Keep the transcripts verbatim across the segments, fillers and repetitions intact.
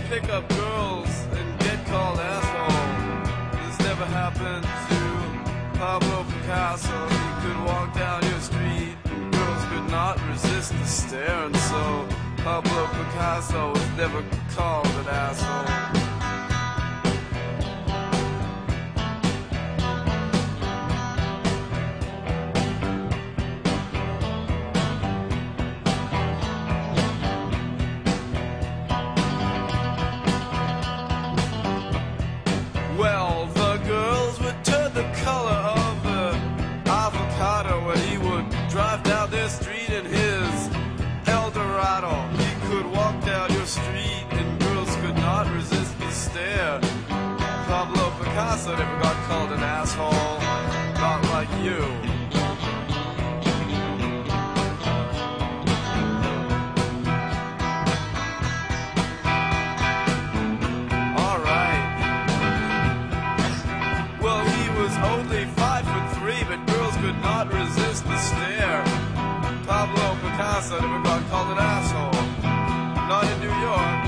pick up girls and get called asshole. This never happened to Pablo Picasso. He could walk down your street, girls could not resist the stare, and so Pablo Picasso was never called an asshole. Well, the girls would turn the color of the avocado when he would drive down their street in his Eldorado. He could walk down your street and girls could not resist the stare. Pablo Picasso never got called an asshole, not like you. Only five foot three, but girls could not resist the stare. Pablo Picasso never got called an asshole, not in New York.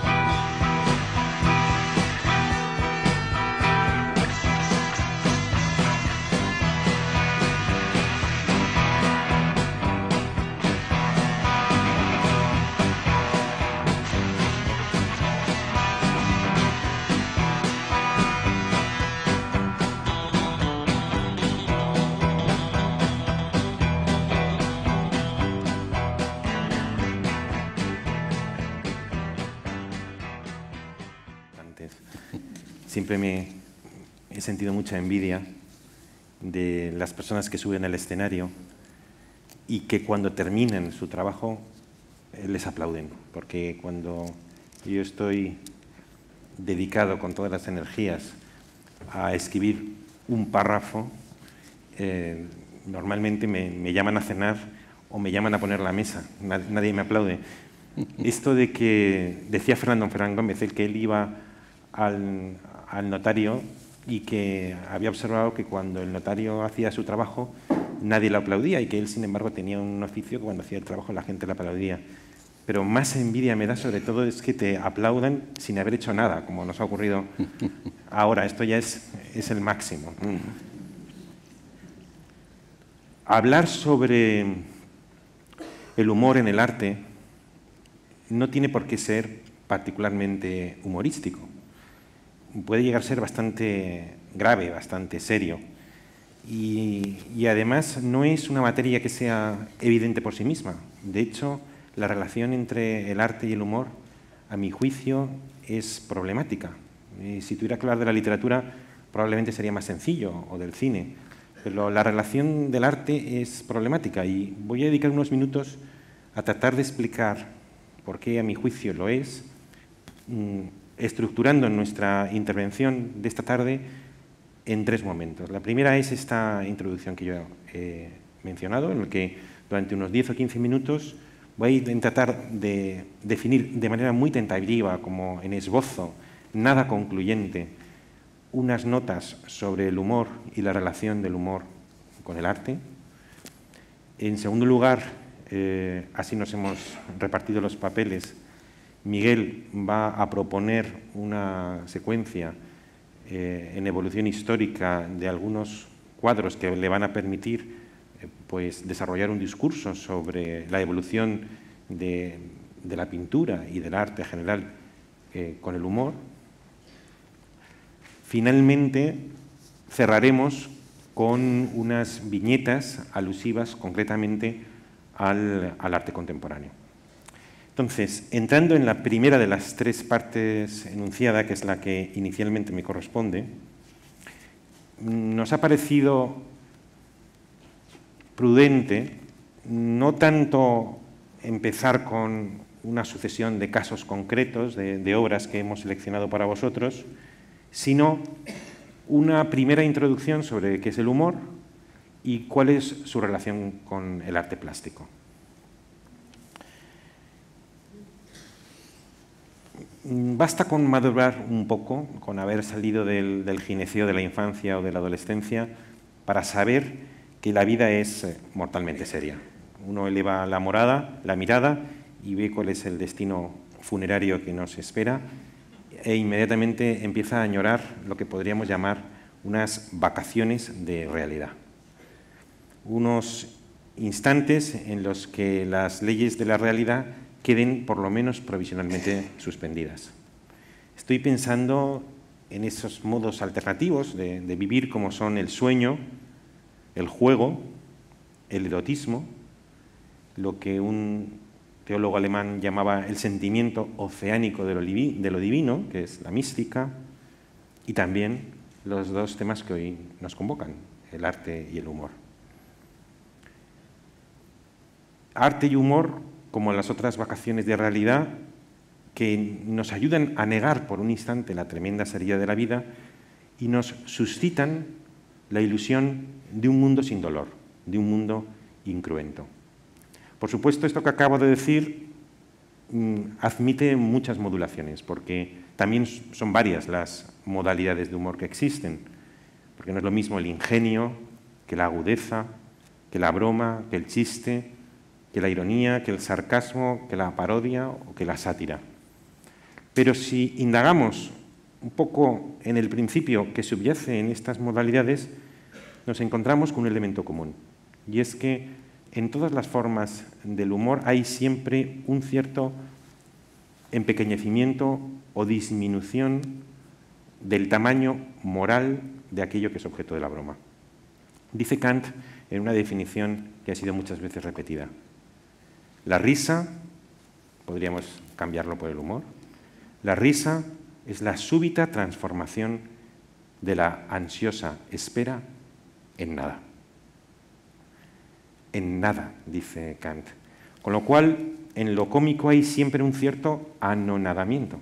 Siempre me he sentido mucha envidia de las personas que suben al escenario y que cuando terminan su trabajo eh, les aplauden, porque cuando yo estoy dedicado con todas las energías a escribir un párrafo, eh, normalmente me, me llaman a cenar o me llaman a poner la mesa, nadie, nadie me aplaude. Esto de que decía Fernando Fernández Gómez, el que él iba al, al notario y que había observado que cuando el notario hacía su trabajo nadie lo aplaudía y que él, sin embargo, tenía un oficio que cuando hacía el trabajo la gente lo aplaudía. Pero más envidia me da sobre todo es que te aplaudan sin haber hecho nada, como nos ha ocurrido ahora. Esto ya es, es el máximo. Hablar sobre el humor en el arte no tiene por qué ser particularmente humorístico. Puede llegar a ser bastante grave, bastante serio. Y, y además no es una materia que sea evidente por sí misma. De hecho, la relación entre el arte y el humor, a mi juicio, es problemática. Y si tuviera que hablar de la literatura, probablemente sería más sencillo, o del cine. Pero la relación del arte es problemática y voy a dedicar unos minutos a tratar de explicar por qué, a mi juicio, lo es, estructurando nuestra intervención de esta tarde en tres momentos. La primera es esta introducción que yo he mencionado, en la que durante unos diez o quince minutos voy a intentar de definir de manera muy tentativa, como en esbozo, nada concluyente, unas notas sobre el humor y la relación del humor con el arte. En segundo lugar, eh, así nos hemos repartido los papeles, Miguel va a proponer una secuencia eh, en evolución histórica de algunos cuadros que le van a permitir eh, pues, desarrollar un discurso sobre la evolución de, de la pintura y del arte en general eh, con el humor. Finalmente, cerraremos con unas viñetas alusivas concretamente al, al arte contemporáneo. Entonces, entrando en la primera de las tres partes enunciada, que es la que inicialmente me corresponde, nos ha parecido prudente no tanto empezar con una sucesión de casos concretos, de, de obras que hemos seleccionado para vosotros, sino una primera introducción sobre qué es el humor y cuál es su relación con el arte plástico. Basta con madurar un poco, con haber salido del, del gineceo de la infancia o de la adolescencia, para saber que la vida es mortalmente seria. Uno eleva la morada, la mirada y ve cuál es el destino funerario que nos espera e inmediatamente empieza a añorar lo que podríamos llamar unas vacaciones de realidad. Unos instantes en los que las leyes de la realidad queden por lo menos provisionalmente suspendidas. Estoy pensando en esos modos alternativos de, de vivir como son el sueño, el juego, el erotismo, lo que un teólogo alemán llamaba el sentimiento oceánico de lo, de lo divino, que es la mística, y también los dos temas que hoy nos convocan, el arte y el humor. Arte y humor, como las otras vacaciones de realidad, que nos ayudan a negar por un instante la tremenda seriedad de la vida y nos suscitan la ilusión de un mundo sin dolor, de un mundo incruento. Por supuesto, esto que acabo de decir mmm, admite muchas modulaciones, porque también son varias las modalidades de humor que existen, porque no es lo mismo el ingenio que la agudeza, que la broma, que el chiste, que la ironía, que el sarcasmo, que la parodia o que la sátira. Pero si indagamos un poco en el principio que subyace en estas modalidades, nos encontramos con un elemento común, y es que en todas las formas del humor hay siempre un cierto empequeñecimiento o disminución del tamaño moral de aquello que es objeto de la broma. Dice Kant en una definición que ha sido muchas veces repetida: la risa, podríamos cambiarlo por el humor, la risa es la súbita transformación de la ansiosa espera en nada. En nada, dice Kant. Con lo cual, en lo cómico hay siempre un cierto anonadamiento.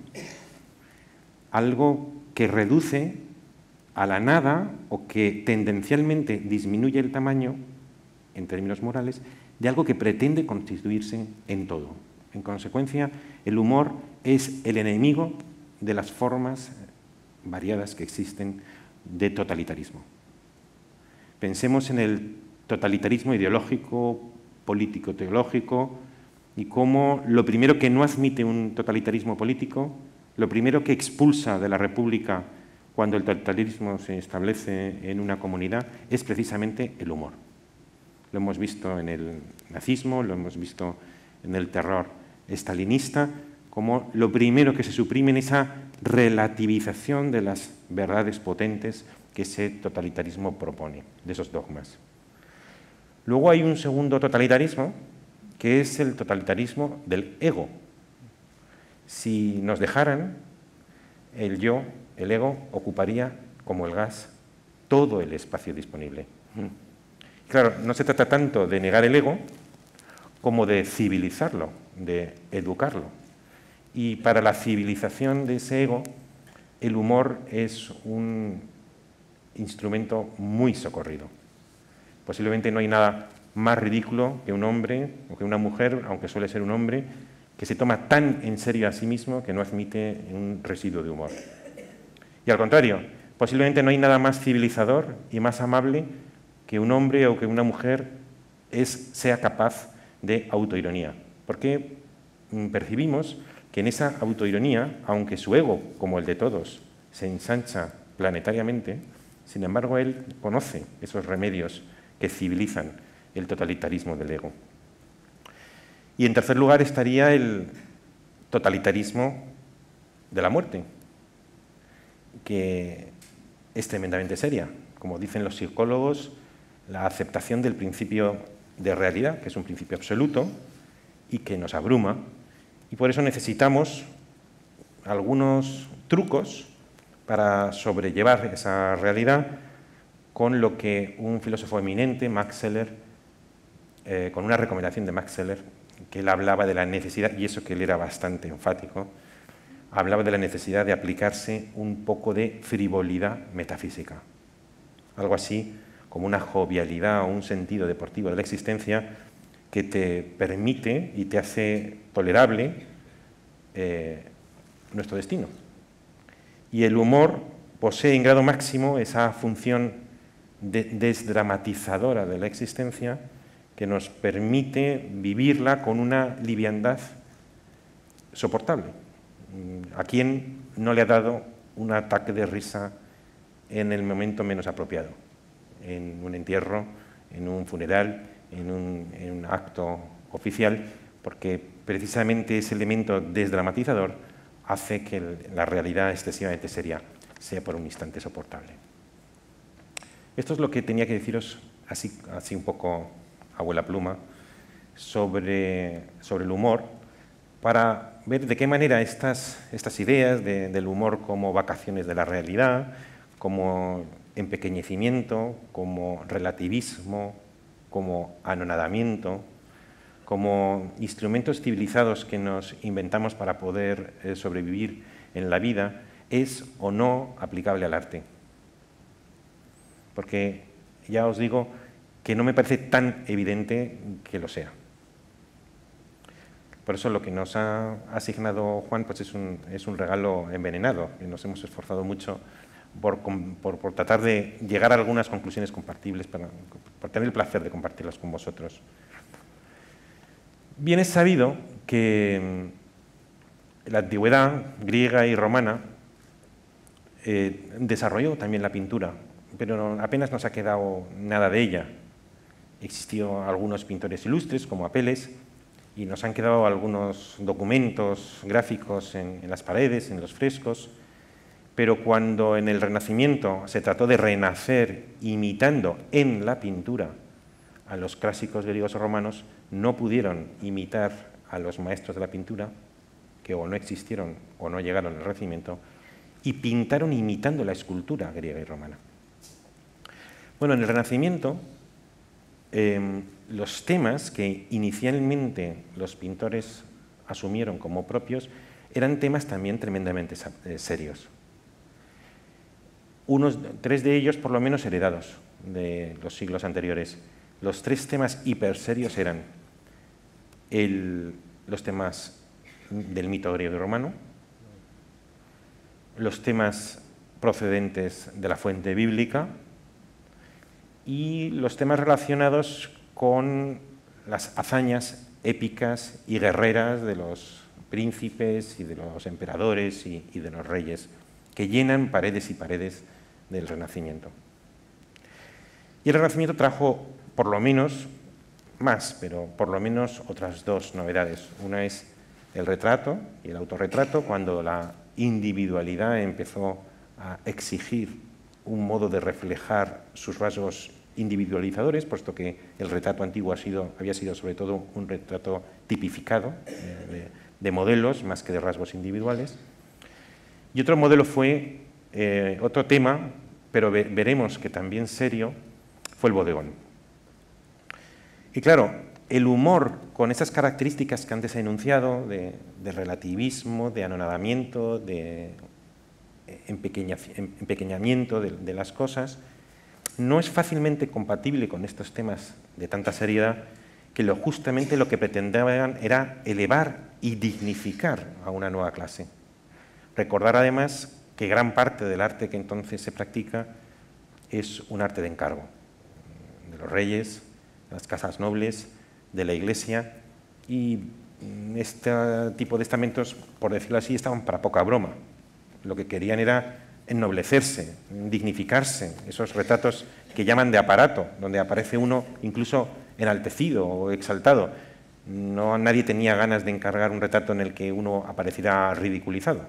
Algo que reduce a la nada o que tendencialmente disminuye el tamaño, en términos morales, de algo que pretende constituirse en todo. En consecuencia, el humor es el enemigo de las formas variadas que existen de totalitarismo. Pensemos en el totalitarismo ideológico, político, teológico, y cómo lo primero que no admite un totalitarismo político, lo primero que expulsa de la República cuando el totalitarismo se establece en una comunidad es precisamente el humor. Lo hemos visto en el nazismo, lo hemos visto en el terror estalinista, como lo primero que se suprime en esa relativización de las verdades potentes que ese totalitarismo propone, de esos dogmas. Luego hay un segundo totalitarismo, que es el totalitarismo del ego. Si nos dejaran, el yo, el ego, ocuparía, como el gas, todo el espacio disponible. Claro, no se trata tanto de negar el ego como de civilizarlo, de educarlo. Y para la civilización de ese ego, el humor es un instrumento muy socorrido. Posiblemente no hay nada más ridículo que un hombre o que una mujer, aunque suele ser un hombre, que se toma tan en serio a sí mismo que no admite un residuo de humor. Y al contrario, posiblemente no hay nada más civilizador y más amable que un hombre o que una mujer es, sea capaz de autoironía. Porque percibimos que en esa autoironía, aunque su ego, como el de todos, se ensancha planetariamente, sin embargo, él conoce esos remedios que civilizan el totalitarismo del ego. Y en tercer lugar estaría el totalitarismo de la muerte, que es tremendamente seria. Como dicen los psicólogos, la aceptación del principio de realidad, que es un principio absoluto y que nos abruma, y por eso necesitamos algunos trucos para sobrellevar esa realidad, con lo que un filósofo eminente, Max Scheler, eh, con una recomendación de Max Scheler, que él hablaba de la necesidad, y eso que él era bastante enfático, hablaba de la necesidad de aplicarse un poco de frivolidad metafísica. Algo así como una jovialidad o un sentido deportivo de la existencia que te permite y te hace tolerable eh, nuestro destino. Y el humor posee en grado máximo esa función de desdramatizadora de la existencia que nos permite vivirla con una liviandad soportable. ¿A quién no le ha dado un ataque de risa en el momento menos apropiado? En un entierro, en un funeral, en un, en un acto oficial, porque precisamente ese elemento desdramatizador hace que el, la realidad excesivamente seria sea por un instante soportable. Esto es lo que tenía que deciros así, así un poco a vuela pluma sobre, sobre el humor, para ver de qué manera estas, estas ideas de, del humor como vacaciones de la realidad, como empequeñecimiento, como relativismo, como anonadamiento, como instrumentos civilizados que nos inventamos para poder eh, sobrevivir en la vida, es o no aplicable al arte. Porque ya os digo que no me parece tan evidente que lo sea. Por eso lo que nos ha asignado Juan pues es, un, es un regalo envenenado, y nos hemos esforzado mucho por, por, por tratar de llegar a algunas conclusiones compartibles, para, por tener el placer de compartirlas con vosotros. Bien es sabido que la antigüedad griega y romana eh, desarrolló también la pintura, pero apenas nos ha quedado nada de ella. Existieron algunos pintores ilustres, como Apeles, y nos han quedado algunos documentos gráficos en, en las paredes, en los frescos, pero cuando en el Renacimiento se trató de renacer imitando en la pintura a los clásicos griegos o romanos, no pudieron imitar a los maestros de la pintura, que o no existieron o no llegaron al Renacimiento, y pintaron imitando la escultura griega y romana. Bueno, en el Renacimiento, eh, los temas que inicialmente los pintores asumieron como propios eran temas también tremendamente serios. Unos, tres de ellos, por lo menos, heredados de los siglos anteriores. Los tres temas hiperserios eran el, los temas del mito griego y romano, los temas procedentes de la fuente bíblica y los temas relacionados con las hazañas épicas y guerreras de los príncipes y de los emperadores y, y de los reyes, que llenan paredes y paredes del Renacimiento. Y el Renacimiento trajo, por lo menos, más, pero por lo menos otras dos novedades. Una es el retrato y el autorretrato, cuando la individualidad empezó a exigir un modo de reflejar sus rasgos individualizadores, puesto que el retrato antiguo ha sido, había sido sobre todo un retrato tipificado de, de modelos más que de rasgos individuales. Y otro modelo fue, eh, otro tema, pero ve, veremos que también serio, fue el bodegón. Y claro, el humor con esas características que antes he enunciado, de, de relativismo, de anonadamiento, de empequeña, empequeñamiento de, de las cosas, no es fácilmente compatible con estos temas de tanta seriedad, que lo, justamente lo que pretendían era elevar y dignificar a una nueva clase. Recordar además que gran parte del arte que entonces se practica es un arte de encargo, de los reyes, de las casas nobles, de la Iglesia, y este tipo de estamentos, por decirlo así, estaban para poca broma. Lo que querían era ennoblecerse, dignificarse, esos retratos que llaman de aparato, donde aparece uno incluso enaltecido o exaltado. No, nadie tenía ganas de encargar un retrato en el que uno apareciera ridiculizado.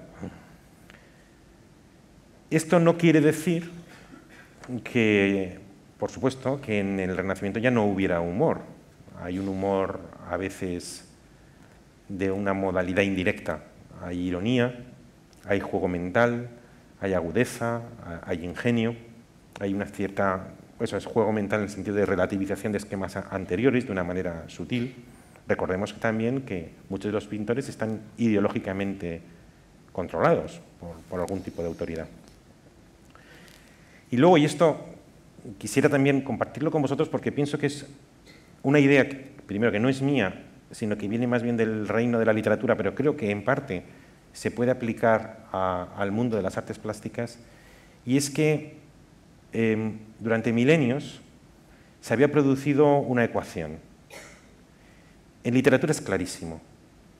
Esto no quiere decir que, por supuesto, que en el Renacimiento ya no hubiera humor. Hay un humor a veces de una modalidad indirecta. Hay ironía, hay juego mental, hay agudeza, hay ingenio, hay una cierta, eso es juego mental en el sentido de relativización de esquemas anteriores de una manera sutil. Recordemos también que muchos de los pintores están ideológicamente controlados por, por algún tipo de autoridad. Y luego, y esto quisiera también compartirlo con vosotros porque pienso que es una idea, que, primero, que no es mía, sino que viene más bien del reino de la literatura, pero creo que en parte se puede aplicar a, al mundo de las artes plásticas, y es que eh, durante milenios se había producido una ecuación. En literatura es clarísimo,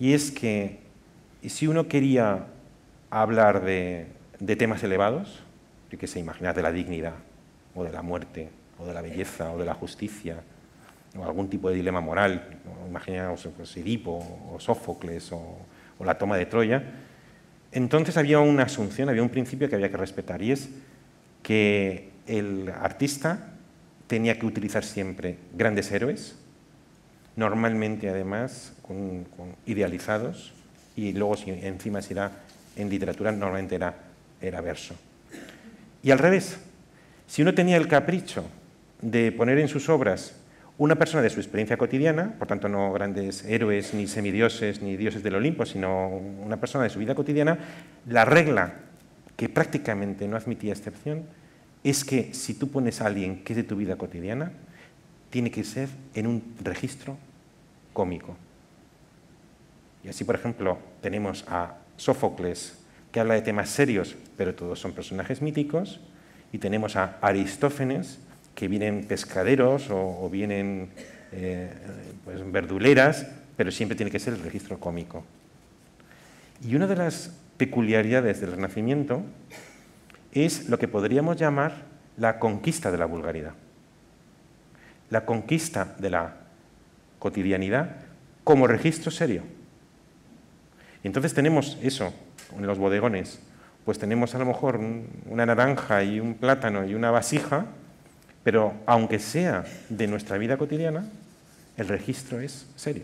y es que si uno quería hablar de, de temas elevados, yo qué sé, imaginar de la dignidad, o de la muerte, o de la belleza, o de la justicia, o algún tipo de dilema moral, imaginaos pues, Edipo, o Sófocles, o, o la toma de Troya, entonces había una asunción, había un principio que había que respetar, y es que el artista tenía que utilizar siempre grandes héroes, normalmente además con, con idealizados, y luego si encima si era en literatura normalmente era, era verso. Y al revés, si uno tenía el capricho de poner en sus obras una persona de su experiencia cotidiana, por tanto no grandes héroes, ni semidioses, ni dioses del Olimpo, sino una persona de su vida cotidiana, la regla que prácticamente no admitía excepción es que si tú pones a alguien que es de tu vida cotidiana, tiene que ser en un registro cómico. Y así, por ejemplo, tenemos a Sófocles, que habla de temas serios, pero todos son personajes míticos, y tenemos a Aristófanes, que vienen pescaderos o, o vienen eh, pues, verduleras, pero siempre tiene que ser el registro cómico. Y una de las peculiaridades del Renacimiento es lo que podríamos llamar la conquista de la vulgaridad. La conquista de la cotidianidad como registro serio. Y entonces tenemos eso en los bodegones, pues tenemos a lo mejor un, una naranja y un plátano y una vasija, pero aunque sea de nuestra vida cotidiana, el registro es serio.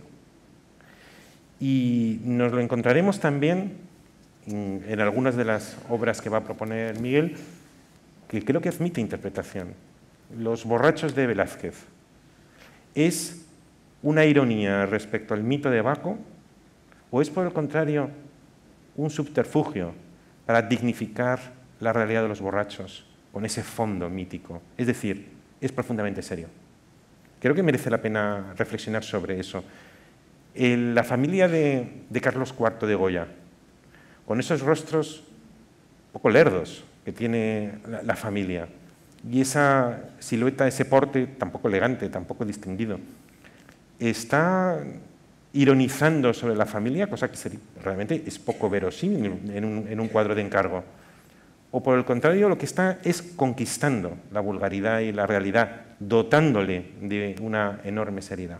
Y nos lo encontraremos también en, en algunas de las obras que va a proponer Miguel, que creo que admite interpretación. Los borrachos de Velázquez. ¿Es una ironía respecto al mito de Baco o es, por el contrario, un subterfugio para dignificar la realidad de los borrachos con ese fondo mítico? Es decir, es profundamente serio. Creo que merece la pena reflexionar sobre eso. El, la familia de, de Carlos cuarto de Goya, con esos rostros un poco lerdos que tiene la, la familia, y esa silueta, ese porte tampoco elegante, tampoco distinguido, está ironizando sobre la familia, cosa que sería, realmente es poco verosímil en un, en un cuadro de encargo. O por el contrario, lo que está es conquistando la vulgaridad y la realidad, dotándole de una enorme seriedad.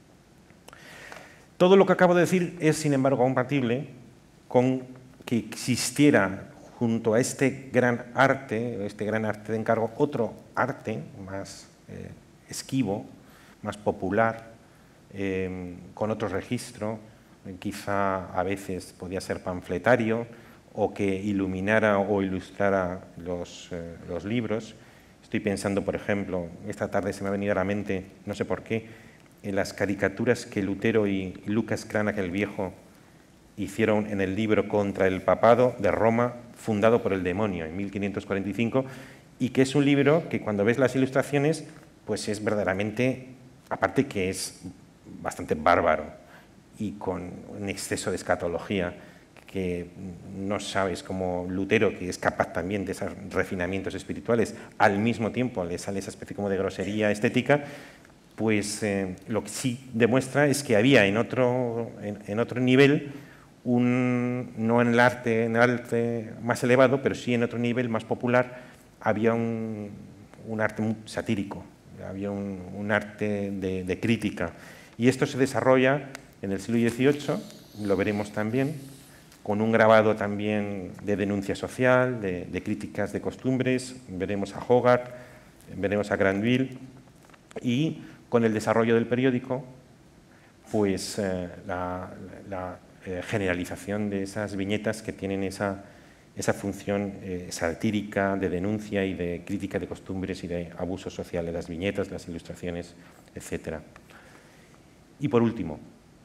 Todo lo que acabo de decir es, sin embargo, compatible con que existiera junto a este gran arte, este gran arte de encargo, otro arte más eh, esquivo, más popular, eh, con otro registro, eh, quizá a veces podía ser panfletario, o que iluminara o ilustrara los, eh, los libros. Estoy pensando, por ejemplo, esta tarde se me ha venido a la mente, no sé por qué, en las caricaturas que Lutero y Lucas Cranach el Viejo hicieron en el libro Contra el Papado de Roma, fundado por el demonio, en mil quinientos cuarenta y cinco, y que es un libro que cuando ves las ilustraciones, pues es verdaderamente, aparte que es bastante bárbaro y con un exceso de escatología, que no sabes cómo Lutero, que es capaz también de esos refinamientos espirituales, al mismo tiempo le sale esa especie como de grosería estética, pues eh, lo que sí demuestra es que había en otro, en, en otro nivel, un, no en el, arte, en el arte más elevado, pero sí en otro nivel más popular, había un, un arte satírico, había un, un arte de, de crítica. Y esto se desarrolla en el siglo dieciocho, lo veremos también, con un grabado también de denuncia social, de, de críticas de costumbres, veremos a Hogarth, veremos a Granville, y con el desarrollo del periódico, pues eh, la, la eh, generalización de esas viñetas que tienen esa, esa función eh, satírica, de denuncia y de crítica de costumbres y de abuso social de las viñetas, de las ilustraciones, etcétera. Y por último,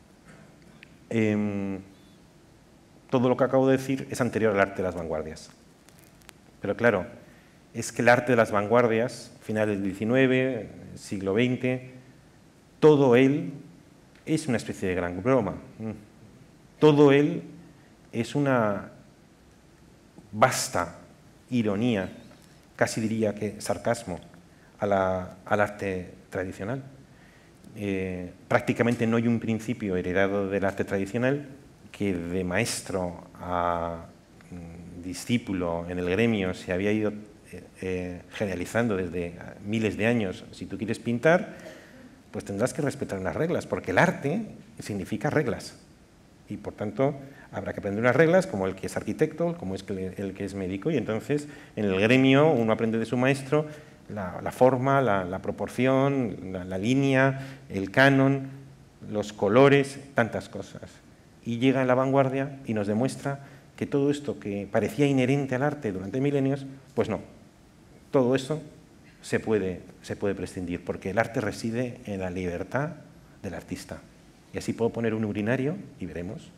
eh, todo lo que acabo de decir es anterior al arte de las vanguardias. Pero claro, es que el arte de las vanguardias, finales del diecinueve, siglo veinte, todo él es una especie de gran broma. Todo él es una vasta ironía, casi diría que sarcasmo, a la, al arte tradicional. Eh, prácticamente no hay un principio heredado del arte tradicional, que de maestro a mm, discípulo en el gremio se había ido eh, eh, generalizando desde miles de años. Si tú quieres pintar, pues tendrás que respetar unas reglas, porque el arte significa reglas. Y por tanto, habrá que aprender unas reglas, como el que es arquitecto, como es el que es médico, y entonces en el gremio uno aprende de su maestro la, la forma, la, la proporción, la, la línea, el canon, los colores, tantas cosas. Y llega en la vanguardia y nos demuestra que todo esto que parecía inherente al arte durante milenios, pues no, todo eso se puede, se puede prescindir, porque el arte reside en la libertad del artista. Y así puedo poner un urinario, y veremos,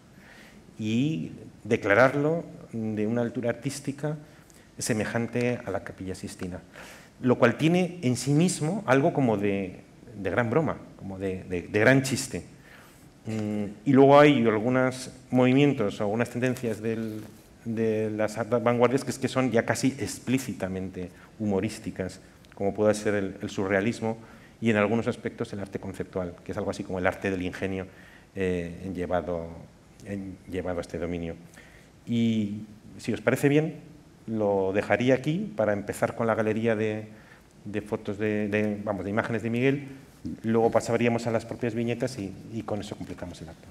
y declararlo de una altura artística semejante a la Capilla Sixtina, lo cual tiene en sí mismo algo como de, de gran broma, como de, de, de gran chiste. Y luego hay algunos movimientos o algunas tendencias del, de las vanguardias que, es que son ya casi explícitamente humorísticas, como puede ser el, el surrealismo y en algunos aspectos el arte conceptual, que es algo así como el arte del ingenio eh, llevado, en, llevado a este dominio. Y si os parece bien, lo dejaría aquí para empezar con la galería de, de fotos, de, de, vamos, de imágenes de Miguel. Luego pasaríamos a las propias viñetas y, y con eso completamos el acto.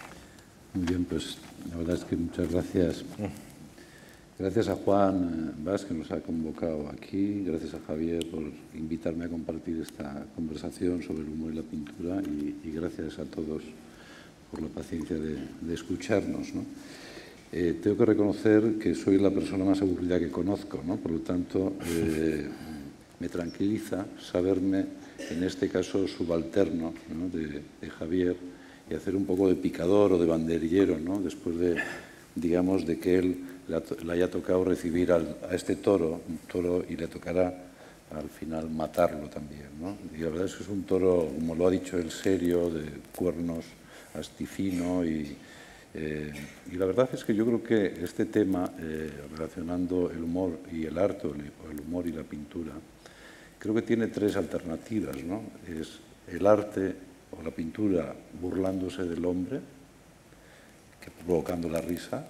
Muy bien, pues la verdad es que muchas gracias. Gracias a Juan Bas, que nos ha convocado aquí, gracias a Javier por invitarme a compartir esta conversación sobre el humor y la pintura, y, y gracias a todos por la paciencia de, de escucharnos, ¿no? Eh, tengo que reconocer que soy la persona más aburrida que conozco, ¿no? Por lo tanto, eh, me tranquiliza saberme, en este caso, subalterno, ¿no? de, de Javier, y hacer un poco de picador o de banderillero, ¿no? Después de, digamos, de que él le haya tocado recibir al, a este toro, un toro, y le tocará al final matarlo también, ¿no? Y la verdad es que es un toro, como lo ha dicho él, serio, de cuernos astifino, y, eh, y la verdad es que yo creo que este tema, eh, relacionando el humor y el arte, o el humor y la pintura, creo que tiene tres alternativas, ¿no? Es el arte o la pintura burlándose del hombre, que provocando la risa,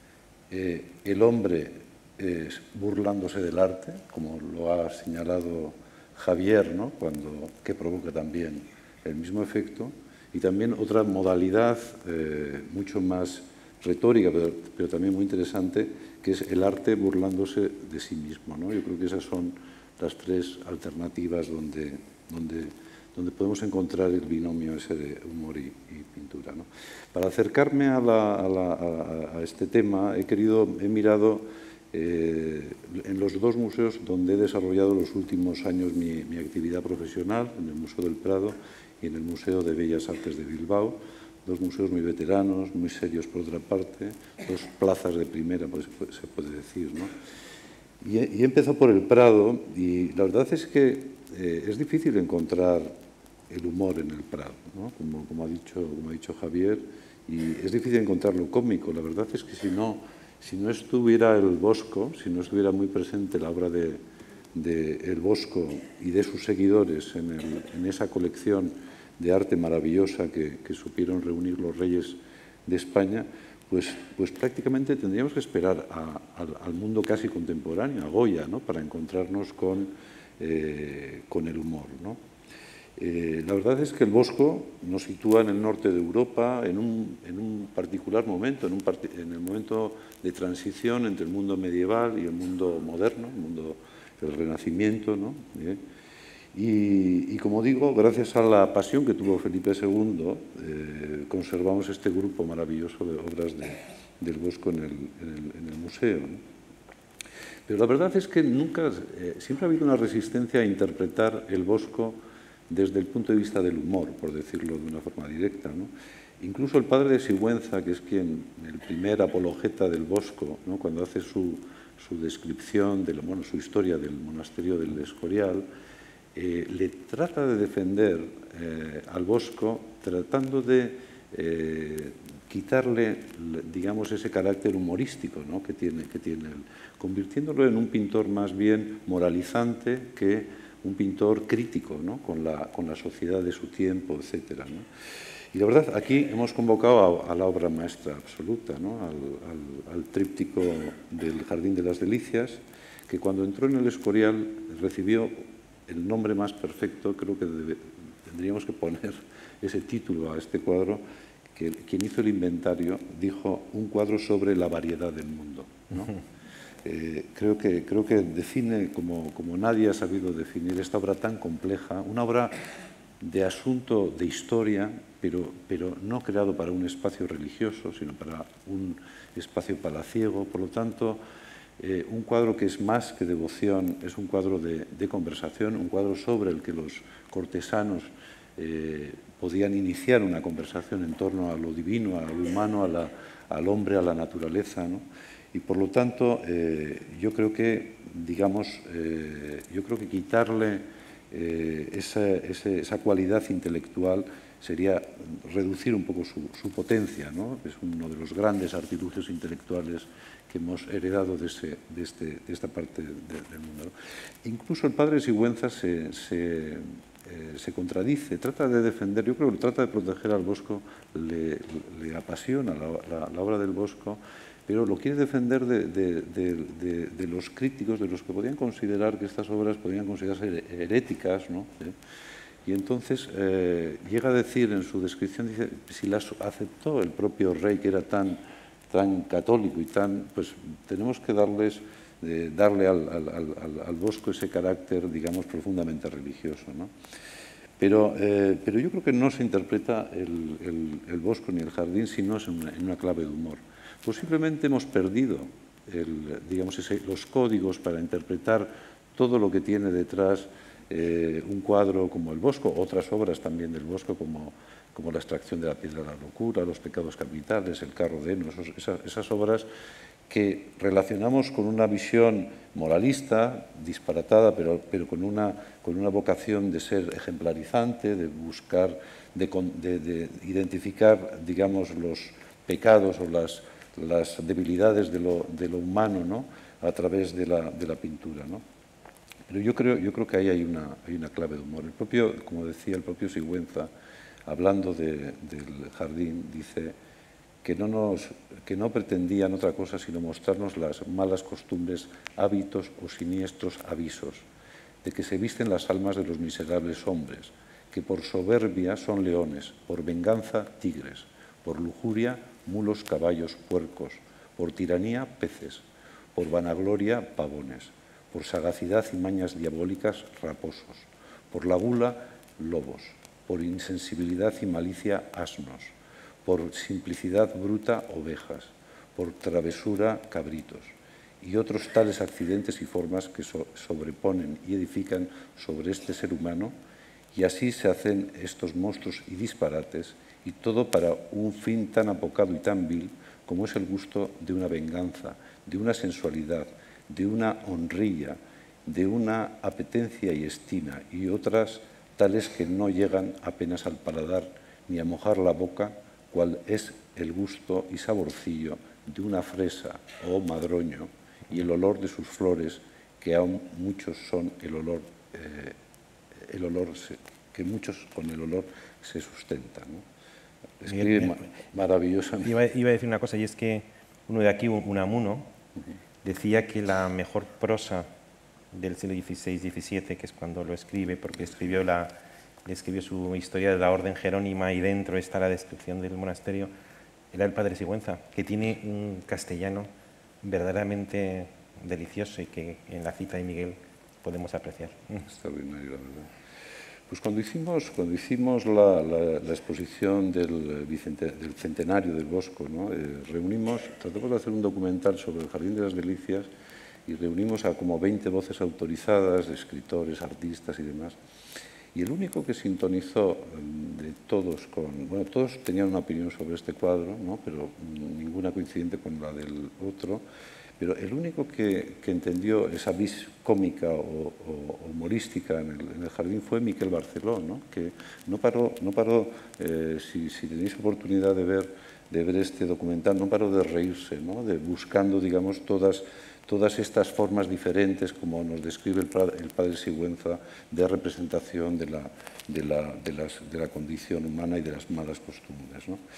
eh, el hombre eh, burlándose del arte, como lo ha señalado Javier, ¿no? Cuando, que provoca también el mismo efecto, y también otra modalidad eh, mucho más retórica, pero, pero también muy interesante, que es el arte burlándose de sí mismo, ¿no? Yo creo que esas son las tres alternativas donde, donde, donde podemos encontrar el binomio ese de humor y, y pintura, ¿no? Para acercarme a, la, a, la, a, a este tema, he querido, he mirado eh, en los dos museos donde he desarrollado los últimos años mi, mi actividad profesional, en el Museo del Prado y en el Museo de Bellas Artes de Bilbao, dos museos muy veteranos, muy serios por otra parte, dos plazas de primera, pues, se puede decir, ¿no? Y he, y he empezado por el Prado, y la verdad es que eh, es difícil encontrar el humor en el Prado, ¿no? Como, como, ha dicho, como ha dicho Javier, y es difícil encontrar lo cómico. La verdad es que si no, si no estuviera el Bosco, si no estuviera muy presente la obra de, de El Bosco y de sus seguidores en, el, en esa colección de arte maravillosa que, que supieron reunir los reyes de España, pues, pues prácticamente tendríamos que esperar a, a, al mundo casi contemporáneo, a Goya, ¿no? Para encontrarnos con, eh, con el humor, ¿no? Eh, la verdad es que el Bosco nos sitúa en el norte de Europa en un, en un particular momento, en, un part en el momento de transición entre el mundo medieval y el mundo moderno, el mundo del Renacimiento, ¿no? ¿Eh? Y, y, como digo, gracias a la pasión que tuvo Felipe segundo, eh, conservamos este grupo maravilloso de obras de, del Bosco en el, en el, en el museo, ¿no? Pero la verdad es que nunca, eh, siempre ha habido una resistencia a interpretar el Bosco desde el punto de vista del humor, por decirlo de una forma directa, ¿no? Incluso el padre de Sigüenza, que es quien, el primer apologeta del Bosco, ¿no? Cuando hace su, su descripción, de lo, bueno, su historia del monasterio del Escorial, Eh, le trata de defender eh, al Bosco, tratando de eh, quitarle, digamos, ese carácter humorístico, ¿no? que tiene, que tiene él, convirtiéndolo en un pintor más bien moralizante que un pintor crítico, ¿no? con, la, con la sociedad de su tiempo, etcétera, ¿no? Y la verdad, aquí hemos convocado a, a la obra maestra absoluta, ¿no? al, al, al tríptico del Jardín de las Delicias, que cuando entró en el Escorial recibió el nombre más perfecto. Creo que debe, tendríamos que poner ese título a este cuadro, que quien hizo el inventario dijo un cuadro sobre la variedad del mundo, ¿no? Eh, creo, que, creo que define como, como nadie ha sabido definir esta obra tan compleja, una obra de asunto, de historia, pero, pero no creado para un espacio religioso, sino para un espacio palaciego. Por lo tanto, eh, un cuadro que es más que devoción, es un cuadro de, de conversación, un cuadro sobre el que los cortesanos eh, podían iniciar una conversación en torno a lo divino, a lo humano, a la, al hombre, a la naturaleza, ¿no? Y por lo tanto, eh, yo creo que, digamos, eh, yo creo que quitarle Eh, esa, esa, esa cualidad intelectual sería reducir un poco su, su potencia, ¿no? Es uno de los grandes artilugios intelectuales que hemos heredado de, ese, de, este, de esta parte de, del mundo, ¿no? Incluso el padre Sigüenza se, se, eh, se contradice, trata de defender, yo creo que trata de proteger al Bosco, le, le apasiona la, la, la obra del Bosco, pero lo quiere defender de, de, de, de, de los críticos, de los que podían considerar que estas obras podían considerarse heréticas, ¿no? ¿Eh? Y entonces eh, llega a decir en su descripción, dice, si las aceptó el propio rey, que era tan, tan católico y tan, pues tenemos que darles, eh, darle al, al, al, al Bosco ese carácter, digamos, profundamente religioso, ¿no? Pero, eh, pero yo creo que no se interpreta el, el, el Bosco ni el jardín si no es en una, en una clave de humor. Posiblemente hemos perdido el, digamos, ese, los códigos para interpretar todo lo que tiene detrás eh, un cuadro como el Bosco, otras obras también del Bosco como, como La extracción de la piedra de la locura, Los pecados capitales, El carro de heno, esos, esas, esas obras que relacionamos con una visión moralista, disparatada, pero, pero con, una, con una vocación de ser ejemplarizante, de buscar, de, de, de identificar, digamos, los pecados o las las debilidades de lo, de lo humano, ¿no? A través de la, de la pintura, ¿no? Pero yo creo, yo creo que ahí hay una, hay una clave de humor. El propio, como decía el propio Sigüenza, hablando de, del jardín, dice que no, nos, que no pretendían otra cosa sino mostrarnos las malas costumbres, hábitos o siniestros avisos de que se visten las almas de los miserables hombres, que por soberbia son leones, por venganza tigres, por lujuria mulos, caballos, puercos, por tiranía, peces, por vanagloria, pavones, por sagacidad y mañas diabólicas, raposos, por la gula, lobos, por insensibilidad y malicia, asnos, por simplicidad bruta, ovejas, por travesura, cabritos, y otros tales accidentes y formas que so- sobreponen y edifican sobre este ser humano, y así se hacen estos monstruos y disparates, y todo para un fin tan apocado y tan vil como es el gusto de una venganza, de una sensualidad, de una honrilla, de una apetencia y estima, y otras tales que no llegan apenas al paladar ni a mojar la boca, cual es el gusto y saborcillo de una fresa o madroño y el olor de sus flores, que aún muchos son el olor, eh, el olor se, que muchos con el olor se sustentan, ¿no? Escribe ma maravillosamente. Iba, iba a decir una cosa, y es que uno de aquí, Unamuno, decía que la mejor prosa del siglo dieciséis diecisiete, que es cuando lo escribe, porque escribió, la, escribió su historia de la orden jerónima y dentro está la descripción del monasterio, era el padre Sigüenza, que tiene un castellano verdaderamente delicioso y que en la cita de Miguel podemos apreciar. Extraordinario, la verdad. Pues cuando hicimos, cuando hicimos la, la, la exposición del, Vicente, del centenario del Bosco, ¿no? eh, reunimos, tratamos de hacer un documental sobre el Jardín de las Delicias y reunimos a como veinte voces autorizadas, de escritores, artistas y demás. Y el único que sintonizó de todos con... Bueno, todos tenían una opinión sobre este cuadro, ¿no? Pero ninguna coincidente con la del otro. Pero el único que, que entendió esa vis cómica o, o humorística en el, en el jardín fue Miquel Barceló, ¿no? Que no paró, no paró eh, si, si tenéis oportunidad de ver, de ver este documental, no paró de reírse, ¿no? De buscando, digamos, todas, todas estas formas diferentes, como nos describe el, el padre Sigüenza, de representación de la, de, la, de, las, de la condición humana y de las malas costumbres, ¿no?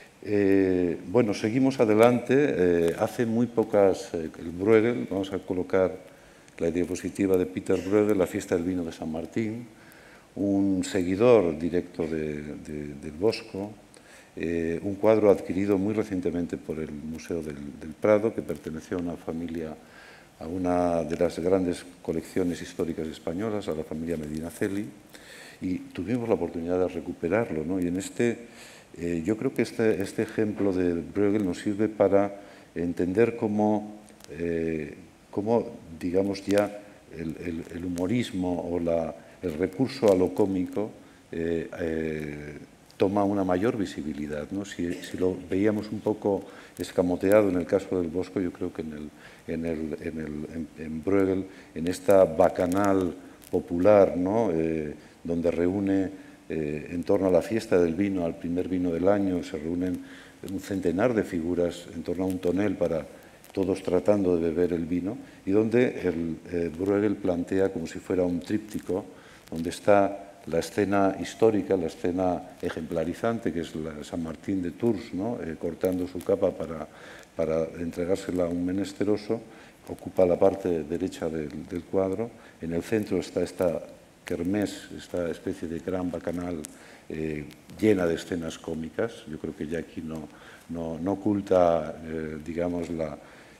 Eh, bueno, seguimos adelante. Eh, hace muy pocas, eh, el Bruegel, vamos a colocar la diapositiva de Peter Bruegel, la fiesta del vino de San Martín, un seguidor directo de, de, del Bosco, eh, un cuadro adquirido muy recientemente por el Museo del, del Prado, que perteneció a una familia, a una de las grandes colecciones históricas españolas, a la familia Medinaceli, y tuvimos la oportunidad de recuperarlo, ¿no? Y en este... Eh, yo creo que este, este ejemplo de Bruegel nos sirve para entender cómo, eh, cómo digamos, ya el, el, el humorismo o la, el recurso a lo cómico eh, eh, toma una mayor visibilidad, ¿no? Si, si lo veíamos un poco escamoteado en el caso del Bosco, yo creo que en, el, en, el, en, el, en, en Bruegel, en esta bacanal popular, ¿no? eh, donde reúne Eh, en torno a la fiesta del vino, al primer vino del año, se reúnen un centenar de figuras en torno a un tonel para todos tratando de beber el vino, y donde el, eh, Bruegel plantea como si fuera un tríptico, donde está la escena histórica, la escena ejemplarizante, que es la San Martín de Tours, ¿no? eh, cortando su capa para, para entregársela a un menesteroso, ocupa la parte derecha del, del cuadro. En el centro está esta kermés, esta especie de gran bacanal eh, llena de escenas cómicas. Yo creo que ya aquí no, no, no oculta, eh, digamos, la,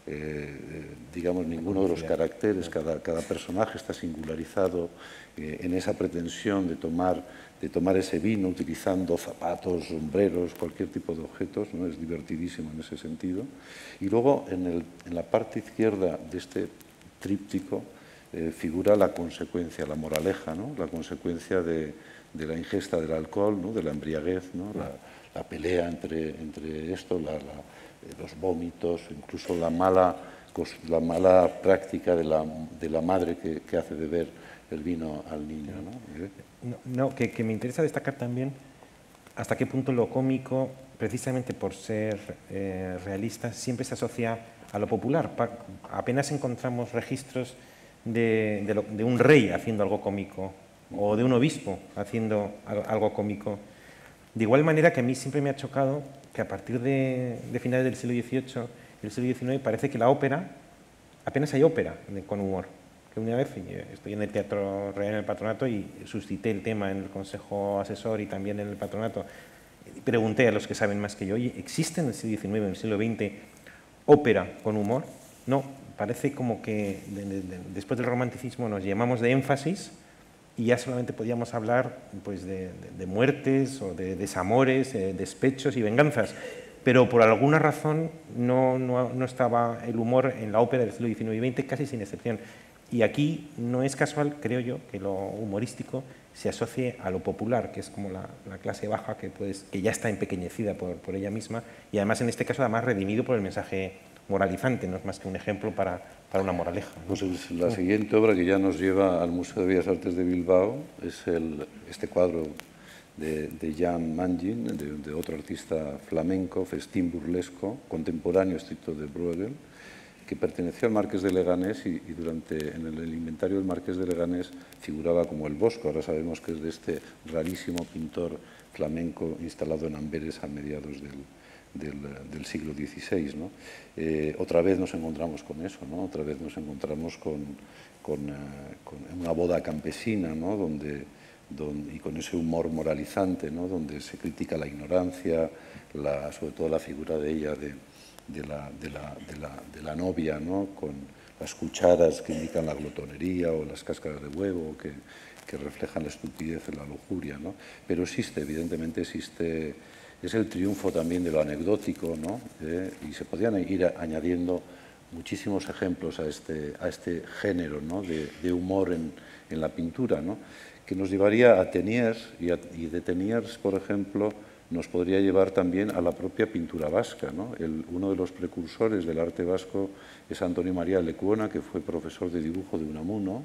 eh, digamos, ninguno de los caracteres. Cada, cada personaje está singularizado eh, en esa pretensión de tomar, de tomar ese vino utilizando zapatos, sombreros, cualquier tipo de objetos, ¿no? Es divertidísimo en ese sentido. Y luego, en, el, en la parte izquierda de este tríptico, Eh, figura la consecuencia, la moraleja, ¿no? La consecuencia de, de la ingesta del alcohol, ¿no? De la embriaguez, ¿no? la, la pelea entre, entre esto, la, la, los vómitos, incluso la mala, la mala práctica de la, de la madre que, que hace beber el vino al niño, ¿no? No, no que, que me interesa destacar también hasta qué punto lo cómico, precisamente por ser eh, realista, siempre se asocia a lo popular. Pa, apenas encontramos registros De, de, lo, de un rey haciendo algo cómico o de un obispo haciendo algo cómico. De igual manera que a mí siempre me ha chocado que a partir de, de finales del siglo dieciocho y del siglo diecinueve parece que la ópera, apenas hay ópera de, con humor. Que una vez estoy en el Teatro Real en el Patronato y suscité el tema en el Consejo Asesor y también en el Patronato. Pregunté a los que saben más que yo, oye, ¿existe en el siglo diecinueve, en el siglo veinte, ópera con humor? No. Parece como que de, de, de, después del romanticismo nos llenamos de énfasis y ya solamente podíamos hablar pues, de, de, de muertes o de desamores, eh, despechos y venganzas. Pero por alguna razón no, no, no estaba el humor en la ópera del siglo diecinueve y veinte, casi sin excepción. Y aquí no es casual, creo yo, que lo humorístico se asocie a lo popular, que es como la, la clase baja que, pues, que ya está empequeñecida por, por ella misma y además en este caso además redimido por el mensaje moralizante, no es más que un ejemplo para, para una moraleja, ¿no? Pues la siguiente obra que ya nos lleva al Museo de Bellas Artes de Bilbao es el, este cuadro de, de Jan Mangin, de, de otro artista flamenco, festín burlesco, contemporáneo estricto de Bruegel, que perteneció al Marqués de Leganés y, y durante, en el, el inventario del Marqués de Leganés figuraba como el Bosco. Ahora sabemos que es de este rarísimo pintor flamenco instalado en Amberes a mediados del Del, del siglo dieciséis, ¿no? Eh, otra vez nos encontramos con eso, ¿no? Otra vez nos encontramos con, con, uh, con una boda campesina, ¿no? Donde, donde, y con ese humor moralizante, ¿no? Donde se critica la ignorancia, la, sobre todo la figura de ella, de, de, la, de, la, de, la, de la novia, ¿no? Con las cucharas que indican la glotonería o las cáscaras de huevo que, que reflejan la estupidez y la lujuria, ¿no? Pero existe, evidentemente existe. Es el triunfo también de lo anecdótico, ¿no? Eh, y se podrían ir añadiendo muchísimos ejemplos a este, a este género, ¿no? de, de humor en, en la pintura, ¿no? Que nos llevaría a Teniers y, a, y de Teniers, por ejemplo, nos podría llevar también a la propia pintura vasca, ¿no? El, uno de los precursores del arte vasco es Antonio María Lecuona, que fue profesor de dibujo de Unamuno,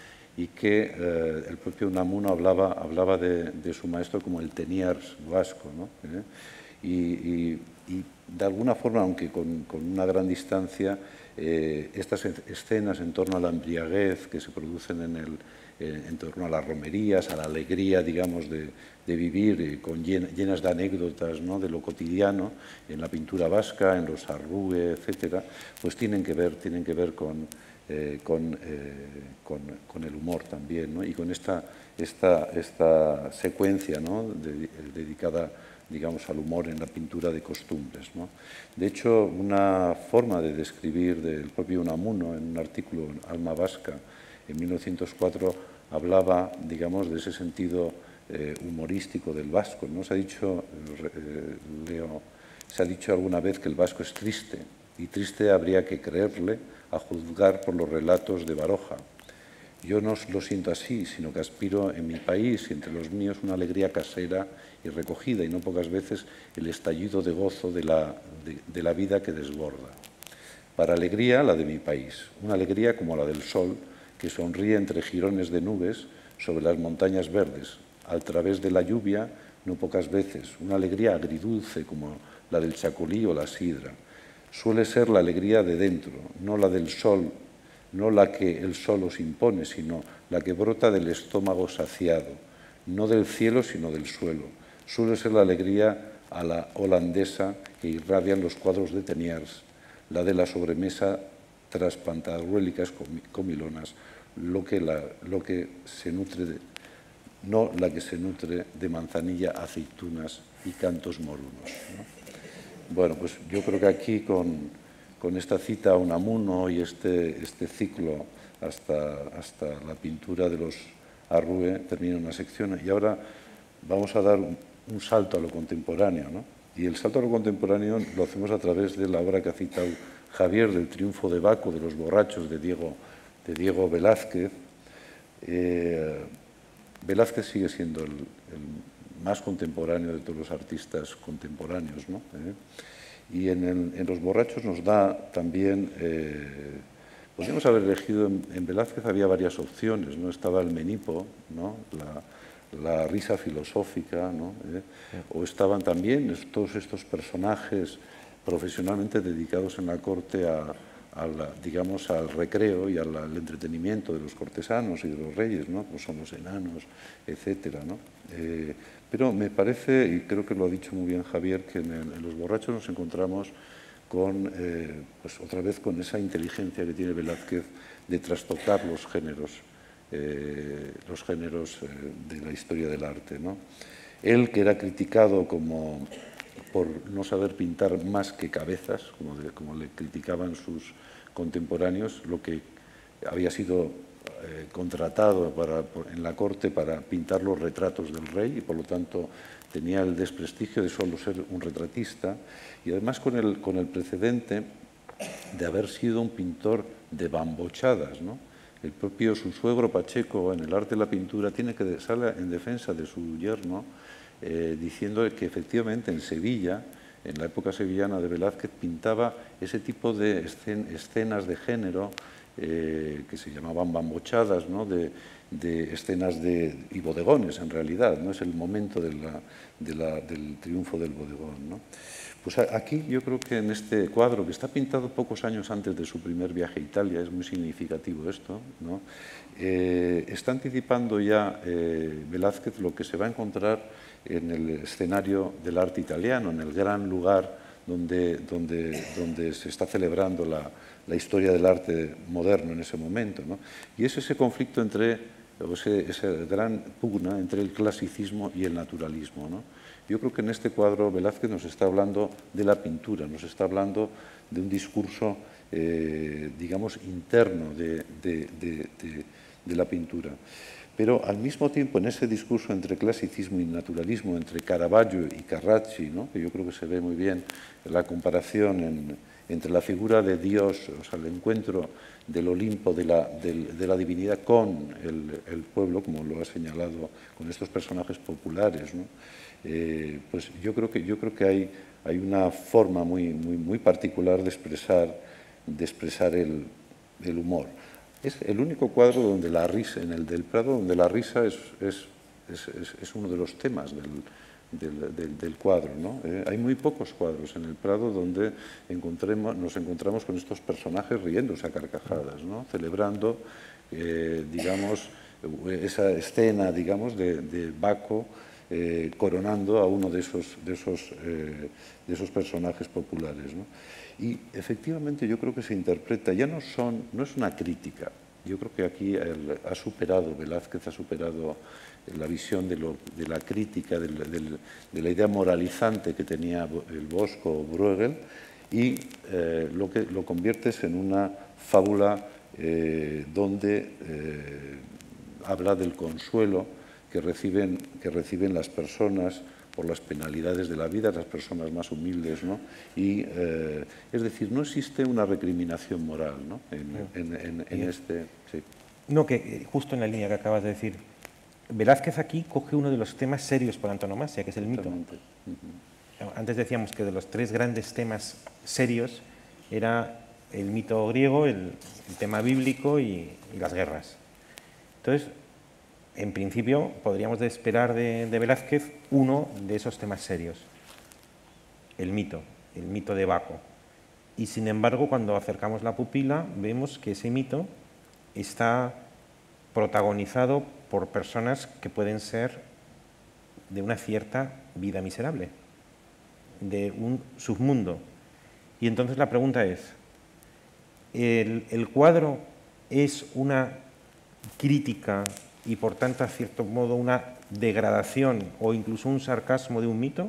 y que eh, el propio Unamuno hablaba, hablaba de, de su maestro como el Teniers vasco, ¿no? ¿Eh? Y, y, y de alguna forma, aunque con, con una gran distancia, eh, estas escenas en torno a la embriaguez que se producen en, el, eh, en torno a las romerías, a la alegría, digamos, de, de vivir, eh, con llena, llenas de anécdotas, ¿no?, de lo cotidiano, en la pintura vasca, en los arrugue, etcétera, pues tienen que ver, tienen que ver con, eh, con, eh, con, con el humor también, ¿no?, y con esta, esta, esta secuencia, ¿no?, de, dedicada, digamos, al humor en la pintura de costumbres, ¿no? De hecho, una forma de describir del propio Unamuno, en un artículo en Alma Vasca, en mil novecientos cuatro, hablaba, digamos, de ese sentido eh, humorístico del vasco, ¿no? Se ha dicho, eh, Leo, se ha dicho alguna vez que el vasco es triste, y triste habría que creerle a juzgar por los relatos de Baroja. Yo no lo siento así, sino que aspiro en mi país y entre los míos una alegría casera y recogida, y no pocas veces el estallido de gozo de la, de, de la vida que desborda. Para alegría, la de mi país, una alegría como la del sol, que sonríe entre jirones de nubes sobre las montañas verdes, a través de la lluvia, no pocas veces, una alegría agridulce como la del chacolí o la sidra. Suele ser la alegría de dentro, no la del sol, no la que el sol os impone, sino la que brota del estómago saciado, no del cielo, sino del suelo. Suele ser la alegría a la holandesa que irradian los cuadros de Teniers, la de la sobremesa tras pantagruélicas comilonas, lo que, la, lo que se nutre de, no la que se nutre de manzanilla, aceitunas y cantos morunos, ¿no? Bueno, pues yo creo que aquí con... con esta cita a Unamuno y este, este ciclo hasta, hasta la pintura de los Arrué termina una sección. Y ahora vamos a dar un, un salto a lo contemporáneo, ¿no? Y el salto a lo contemporáneo lo hacemos a través de la obra que ha citado Javier, del Triunfo de Baco, de los borrachos, de Diego, de Diego Velázquez. Eh, Velázquez sigue siendo el, el más contemporáneo de todos los artistas contemporáneos, ¿no? ¿Eh? Y en, el, en Los borrachos nos da también, eh, podríamos haber elegido, en, en Velázquez había varias opciones, ¿no? Estaba el menipo, ¿no?, la, la risa filosófica, ¿no?, ¿Eh? O estaban también todos estos personajes profesionalmente dedicados en la corte a, a la, digamos, al recreo y al, al entretenimiento de los cortesanos y de los reyes, ¿no?, como son los enanos, etcétera, ¿no? Eh, pero me parece, y creo que lo ha dicho muy bien Javier, que en, el, en Los borrachos nos encontramos con, eh, pues otra vez con esa inteligencia que tiene Velázquez de trastocar los géneros, eh, los géneros eh, de la historia del arte, ¿no? Él, que era criticado como por no saber pintar más que cabezas, como, de, como le criticaban sus contemporáneos, lo que había sido eh, contratado para, por, en la corte para pintar los retratos del rey y por lo tanto tenía el desprestigio de solo ser un retratista, y además con el, con el precedente de haber sido un pintor de bambochadas, ¿no? El propio su suegro Pacheco, en el arte de la pintura, tiene que sale en defensa de su yerno, eh, diciendo que efectivamente en Sevilla, en la época sevillana de Velázquez, pintaba ese tipo de escen escenas de género eh, que se llamaban bambochadas, ¿no?, de, de escenas de, y bodegones, en realidad, ¿no? Es el momento de la, de la, del triunfo del bodegón, ¿no? Pues aquí yo creo que en este cuadro, que está pintado pocos años antes de su primer viaje a Italia, es muy significativo esto, ¿no? Eh, está anticipando ya eh, Velázquez lo que se va a encontrar en el escenario del arte italiano, en el gran lugar donde, donde, donde se está celebrando la, la historia del arte moderno en ese momento, ¿no? Y es ese conflicto entre, ese, esa gran pugna entre el clasicismo y el naturalismo, ¿no? Yo creo que en este cuadro Velázquez nos está hablando de la pintura, nos está hablando de un discurso, eh, digamos, interno de, de, de, de, de la pintura. Pero al mismo tiempo, en ese discurso entre clasicismo y naturalismo, entre Caravaggio y Carracci, ¿no?, que yo creo que se ve muy bien la comparación en, entre la figura de Dios, o sea, el encuentro del Olimpo, de la, de, de la divinidad con el, el pueblo, como lo ha señalado, con estos personajes populares, ¿no? Eh, pues yo creo que, yo creo que hay, hay una forma muy, muy, muy particular de expresar, de expresar el, el humor. Es el único cuadro donde la risa, en el del Prado, donde la risa es, es, es, es uno de los temas del, del, del, del cuadro, ¿no? Eh, hay muy pocos cuadros en el Prado donde encontremos, nos encontramos con estos personajes riéndose a carcajadas, ¿no? Celebrando, eh, digamos, esa escena, digamos, de, de Baco eh, coronando a uno de esos, de esos, eh, de esos personajes populares, ¿no? Y efectivamente yo creo que se interpreta, ya no son, no es una crítica. Yo creo que aquí el, ha superado, Velázquez ha superado la visión de, lo, de la crítica, de, de, de la idea moralizante que tenía el Bosco o Bruegel, y eh, lo, que, lo conviertes en una fábula eh, donde eh, habla del consuelo que reciben, que reciben las personas por las penalidades de la vida, las personas más humildes, ¿no? Y, eh, es decir, no existe una recriminación moral, ¿no? en, en, en, en este... Sí. No, que justo en la línea que acabas de decir, Velázquez aquí coge uno de los temas serios por antonomasia, que es el mito. Uh-huh. Antes decíamos que de los tres grandes temas serios era el mito griego, el, el tema bíblico y, y las guerras. Entonces, en principio, podríamos esperar de, de Velázquez uno de esos temas serios, el mito, el mito de Baco. Y sin embargo, cuando acercamos la pupila, vemos que ese mito está protagonizado por personas que pueden ser de una cierta vida miserable, de un submundo. Y entonces la pregunta es, ¿el, el cuadro es una crítica y por tanto, a cierto modo, una degradación o incluso un sarcasmo de un mito?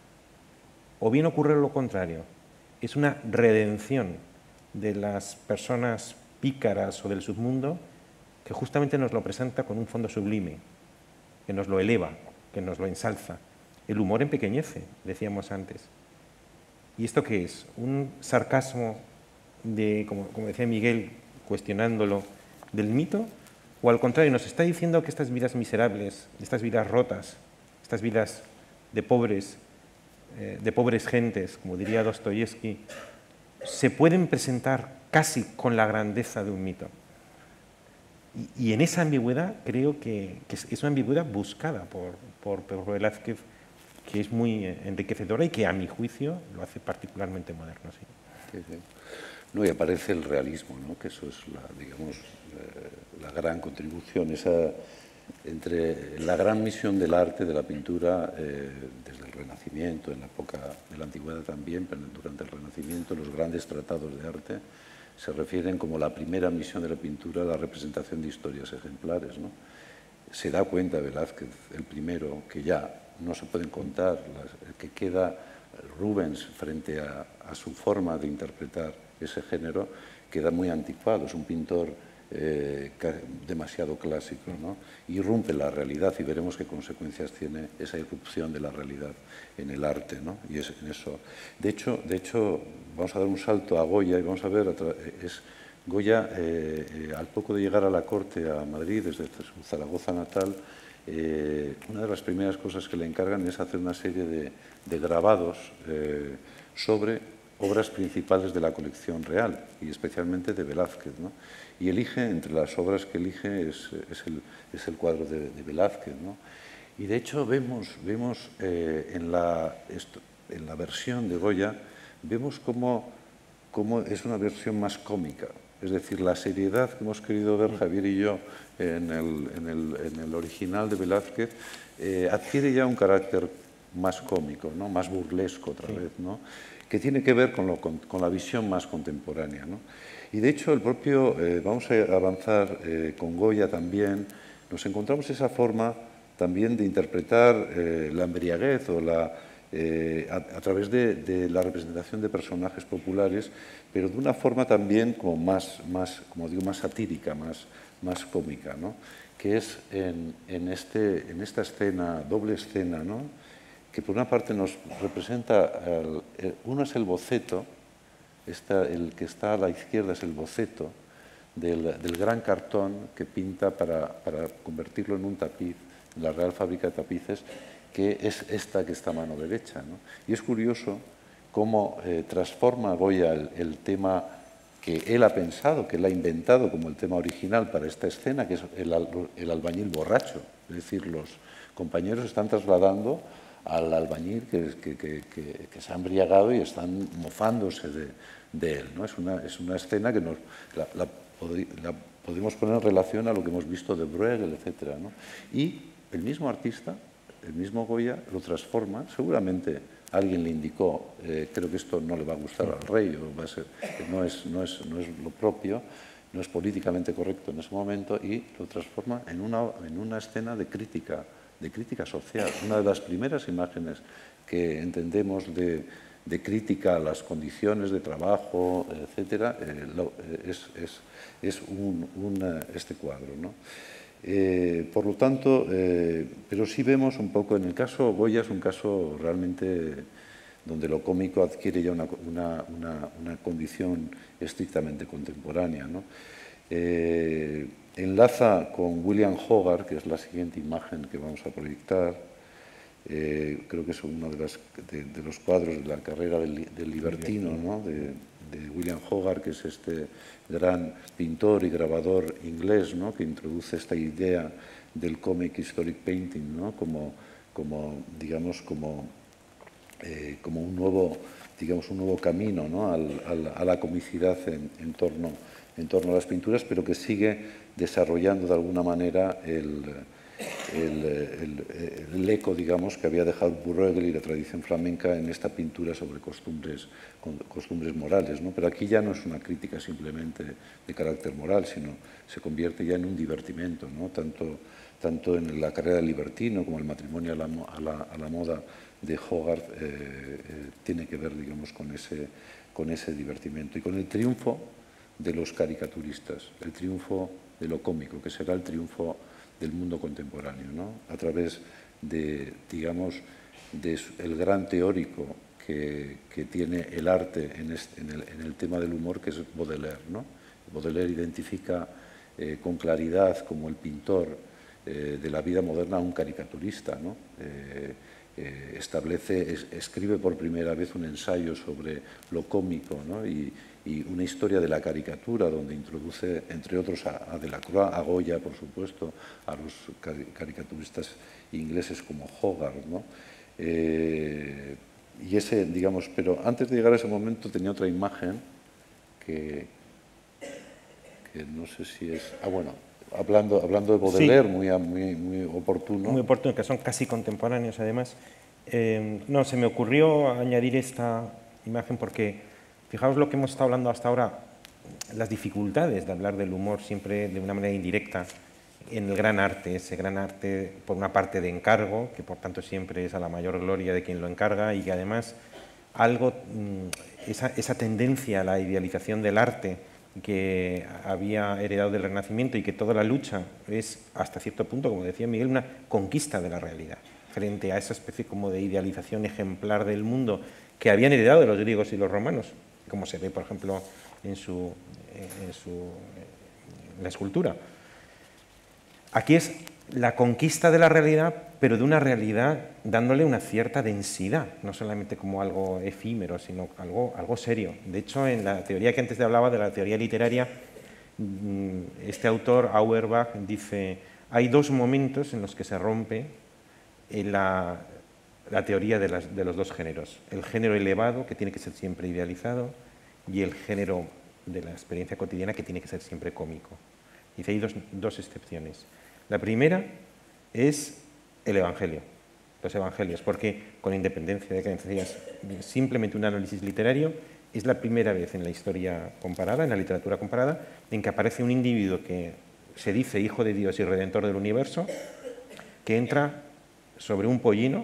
¿O bien ocurre lo contrario? Es una redención de las personas pícaras o del submundo que justamente nos lo presenta con un fondo sublime, que nos lo eleva, que nos lo ensalza. El humor empequeñece, decíamos antes. ¿Y esto qué es? ¿Un sarcasmo de, como, como decía Miguel, cuestionándolo, del mito? ¿O al contrario, nos está diciendo que estas vidas miserables, estas vidas rotas, estas vidas de pobres, eh, de pobres gentes, como diría Dostoyevsky, se pueden presentar casi con la grandeza de un mito? Y, y en esa ambigüedad creo que, que es una ambigüedad buscada por, por, por Velázquez, que es muy enriquecedora y que a mi juicio lo hace particularmente moderno. ¿Sí? Sí, sí. No, y aparece el realismo, ¿no? Que eso es la, digamos, eh, la gran contribución, esa, entre la gran misión del arte, de la pintura, eh, desde el Renacimiento, en la época de la Antigüedad también, pero durante el Renacimiento, los grandes tratados de arte se refieren como la primera misión de la pintura a la representación de historias ejemplares, ¿no? Se da cuenta Velázquez, el primero, que ya no se pueden contar, las, que queda Rubens frente a, a su forma de interpretar ese género, queda muy anticuado, es un pintor eh, demasiado clásico, ¿no? Irrumpe la realidad y veremos qué consecuencias tiene esa irrupción de la realidad en el arte, ¿no? Y es en eso. De hecho, de hecho, vamos a dar un salto a Goya y vamos a ver, es Goya, eh, eh, al poco de llegar a la corte a Madrid, desde su Zaragoza natal, eh, una de las primeras cosas que le encargan es hacer una serie de, de grabados eh, sobre obras principales de la colección real, y especialmente de Velázquez, ¿no? Y elige, entre las obras que elige, es, es, el, es el cuadro de, de Velázquez, ¿no? Y de hecho vemos, vemos eh, en, la, esto, en la versión de Goya, vemos cómo, cómo es una versión más cómica. Es decir, la seriedad que hemos querido ver Javier y yo en el, en el, en el original de Velázquez eh, adquiere ya un carácter más cómico, ¿no? Más burlesco otra sí. vez, ¿no? Que tiene que ver con, lo, con, con la visión más contemporánea, ¿no? Y de hecho, el propio, eh, vamos a avanzar eh, con Goya también, nos encontramos esa forma también de interpretar eh, la embriaguez o la, eh, a, a través de, de la representación de personajes populares, pero de una forma también como más, más como digo, más satírica, más, más cómica, ¿no? Que es en, en, este, en esta escena, doble escena, ¿no? Que por una parte nos representa, el, el, uno es el boceto, está, el que está a la izquierda es el boceto del, del gran cartón que pinta para, para convertirlo en un tapiz, en la Real Fábrica de Tapices, que es esta que está a mano derecha, ¿no? Y es curioso cómo eh, transforma Goya el, el tema que él ha pensado, que él ha inventado como el tema original para esta escena, que es el, el albañil borracho, es decir, los compañeros están trasladando al albañil que, que, que, que, que se ha embriagado y están mofándose de, de él, ¿no? Es una, es una escena que nos, la, la, la podemos poner en relación a lo que hemos visto de Bruegel, etcétera, ¿no? Y el mismo artista, el mismo Goya, lo transforma, seguramente alguien le indicó, eh, creo que esto no le va a gustar al rey, o va a ser, no, es, no, es, no es lo propio, no es políticamente correcto en ese momento, y lo transforma en una, en una escena de crítica, de crítica social. Una de las primeras imágenes que entendemos de, de crítica a las condiciones de trabajo, etcétera, eh, lo, eh, es, es, es un, un, este cuadro, ¿no? Eh, por lo tanto, eh, pero sí vemos un poco, en el caso Goya es un caso realmente donde lo cómico adquiere ya una, una, una, una condición estrictamente contemporánea, ¿no? Eh, enlaza con William Hogarth, que es la siguiente imagen que vamos a proyectar. Eh, creo que es uno de, las, de, de los cuadros de la carrera del, del libertino, ¿no? de, de William Hogarth, que es este gran pintor y grabador inglés, ¿no? Que introduce esta idea del comic historic painting, ¿no? como, como, digamos, como, eh, como un, nuevo, digamos, un nuevo camino, ¿no? al, al, a la comicidad en, en, torno, en torno a las pinturas, pero que sigue desarrollando de alguna manera el... El, el, el eco, digamos, que había dejado Bruegel y la tradición flamenca en esta pintura sobre costumbres, costumbres morales, ¿no? Pero aquí ya no es una crítica simplemente de carácter moral, sino se convierte ya en un divertimento, ¿no? Tanto, tanto en la carrera del libertino como el matrimonio a la, a la, a la moda de Hogarth eh, eh, tiene que ver, digamos, con ese, con ese divertimento y con el triunfo de los caricaturistas, el triunfo de lo cómico, que será el triunfo del mundo contemporáneo, ¿no? A través de, digamos, de el gran teórico que, que tiene el arte en, este, en, el, en el tema del humor, que es Baudelaire, ¿no? Baudelaire identifica eh, con claridad como el pintor eh, de la vida moderna a un caricaturista, ¿no? Eh, eh, establece, es, escribe por primera vez un ensayo sobre lo cómico, ¿no? y, y una historia de la caricatura, donde introduce, entre otros, a, a Delacroix, a Goya, por supuesto, a los caricaturistas ingleses como Hogarth, ¿no? Eh, y ese, digamos, pero antes de llegar a ese momento tenía otra imagen que, que no sé si es... Ah, bueno, hablando, hablando de Baudelaire, sí. muy, muy, muy oportuno. Muy oportuno, que son casi contemporáneos, además. Eh, no, se me ocurrió añadir esta imagen porque... Fijaos lo que hemos estado hablando hasta ahora, las dificultades de hablar del humor siempre de una manera indirecta en el gran arte, ese gran arte por una parte de encargo, que por tanto siempre es a la mayor gloria de quien lo encarga y que además algo, esa, esa tendencia a la idealización del arte que había heredado del Renacimiento y que toda la lucha es hasta cierto punto, como decía Miguel, una conquista de la realidad frente a esa especie como de idealización ejemplar del mundo que habían heredado de los griegos y los romanos, como se ve, por ejemplo, en, su, en, su, en la escultura. Aquí es la conquista de la realidad, pero de una realidad dándole una cierta densidad, no solamente como algo efímero, sino algo, algo serio. De hecho, en la teoría que antes te hablaba, de la teoría literaria, este autor, Auerbach, dice, hay dos momentos en los que se rompe la... la teoría de, las, de los dos géneros, el género elevado, que tiene que ser siempre idealizado, y el género de la experiencia cotidiana, que tiene que ser siempre cómico. Dice, hay dos, dos excepciones. La primera es el Evangelio, los Evangelios, porque con independencia de que decías simplemente un análisis literario, es la primera vez en la historia comparada, en la literatura comparada, en que aparece un individuo que se dice hijo de Dios y redentor del universo, que entra sobre un pollino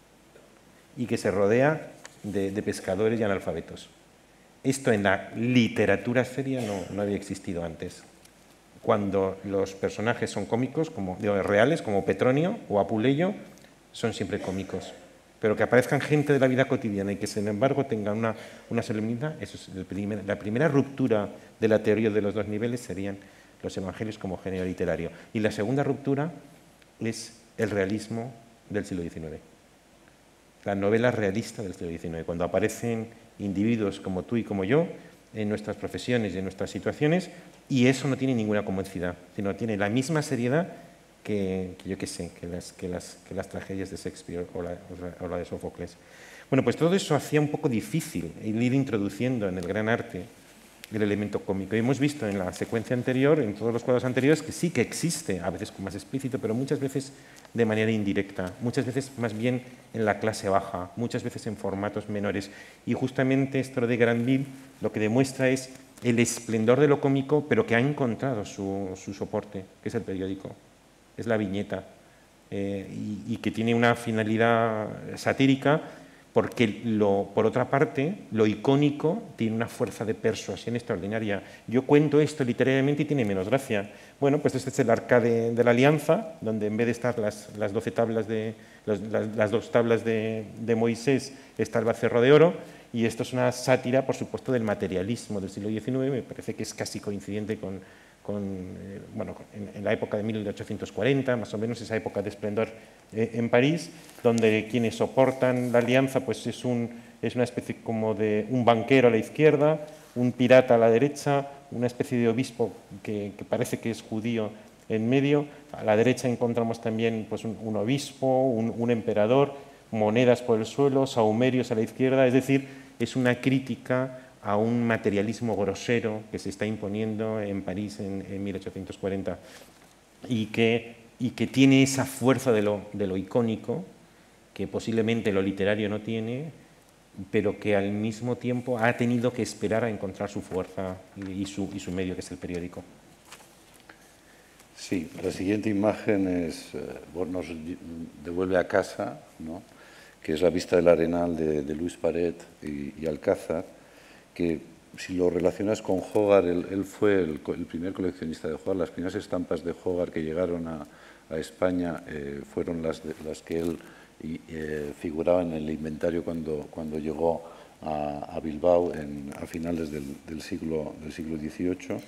y que se rodea de, de pescadores y analfabetos. Esto en la literatura seria no, no había existido antes. Cuando los personajes son cómicos, como, digo, reales, como Petronio o Apuleyo, son siempre cómicos. Pero que aparezcan gente de la vida cotidiana y que, sin embargo, tengan una, una solemnidad, eso es el primer, la primera ruptura de la teoría de los dos niveles serían los evangelios como género literario. Y la segunda ruptura es el realismo del siglo diecinueve. La novela realista del siglo diecinueve, cuando aparecen individuos como tú y como yo en nuestras profesiones y en nuestras situaciones, y eso no tiene ninguna comicidad, sino tiene la misma seriedad que, que yo qué sé, que las, que, las, que las tragedias de Shakespeare o la, o la de Sófocles. Bueno, pues todo eso hacía un poco difícil el ir introduciendo en el gran arte el elemento cómico. Y hemos visto en la secuencia anterior, en todos los cuadros anteriores, que sí que existe, a veces más explícito, pero muchas veces de manera indirecta, muchas veces más bien en la clase baja, muchas veces en formatos menores. Y justamente esto de Granville lo que demuestra es el esplendor de lo cómico, pero que ha encontrado su, su soporte, que es el periódico, es la viñeta, eh, y, y que tiene una finalidad satírica, porque, lo, por otra parte, lo icónico tiene una fuerza de persuasión extraordinaria. Yo cuento esto literariamente y tiene menos gracia. Bueno, pues este es el arca de, de la alianza, donde en vez de estar las, las, doce tablas de, las, las, las dos tablas de, de Moisés, está el becerro de oro, y esto es una sátira, por supuesto, del materialismo del siglo diecinueve, me parece que es casi coincidente con, con, eh, bueno, en, en la época de mil ochocientos cuarenta, más o menos esa época de esplendor eh, en París, donde quienes soportan la alianza pues es, un, es una especie como de un banquero a la izquierda, un pirata a la derecha, una especie de obispo que, que parece que es judío en medio. A la derecha encontramos también pues, un, un obispo, un, un emperador, monedas por el suelo, sahumerios a la izquierda, es decir, es una crítica a un materialismo grosero que se está imponiendo en París en, en mil ochocientos cuarenta y que, y que tiene esa fuerza de lo, de lo icónico que posiblemente lo literario no tiene, pero que al mismo tiempo ha tenido que esperar a encontrar su fuerza y su, y su medio, que es el periódico. Sí, la siguiente imagen es, eh, nos devuelve a casa, ¿no?, que es la vista del Arenal de, de Luis Paret y, y Alcázar, que si lo relacionas con Hogarth, él, él fue el, el primer coleccionista de Hogarth. Las primeras estampas de Hogarth que llegaron a, a España eh, fueron las, de, las que él y, eh, figuraba en el inventario cuando, cuando llegó a, a Bilbao en, a finales del, del, siglo, del siglo dieciocho.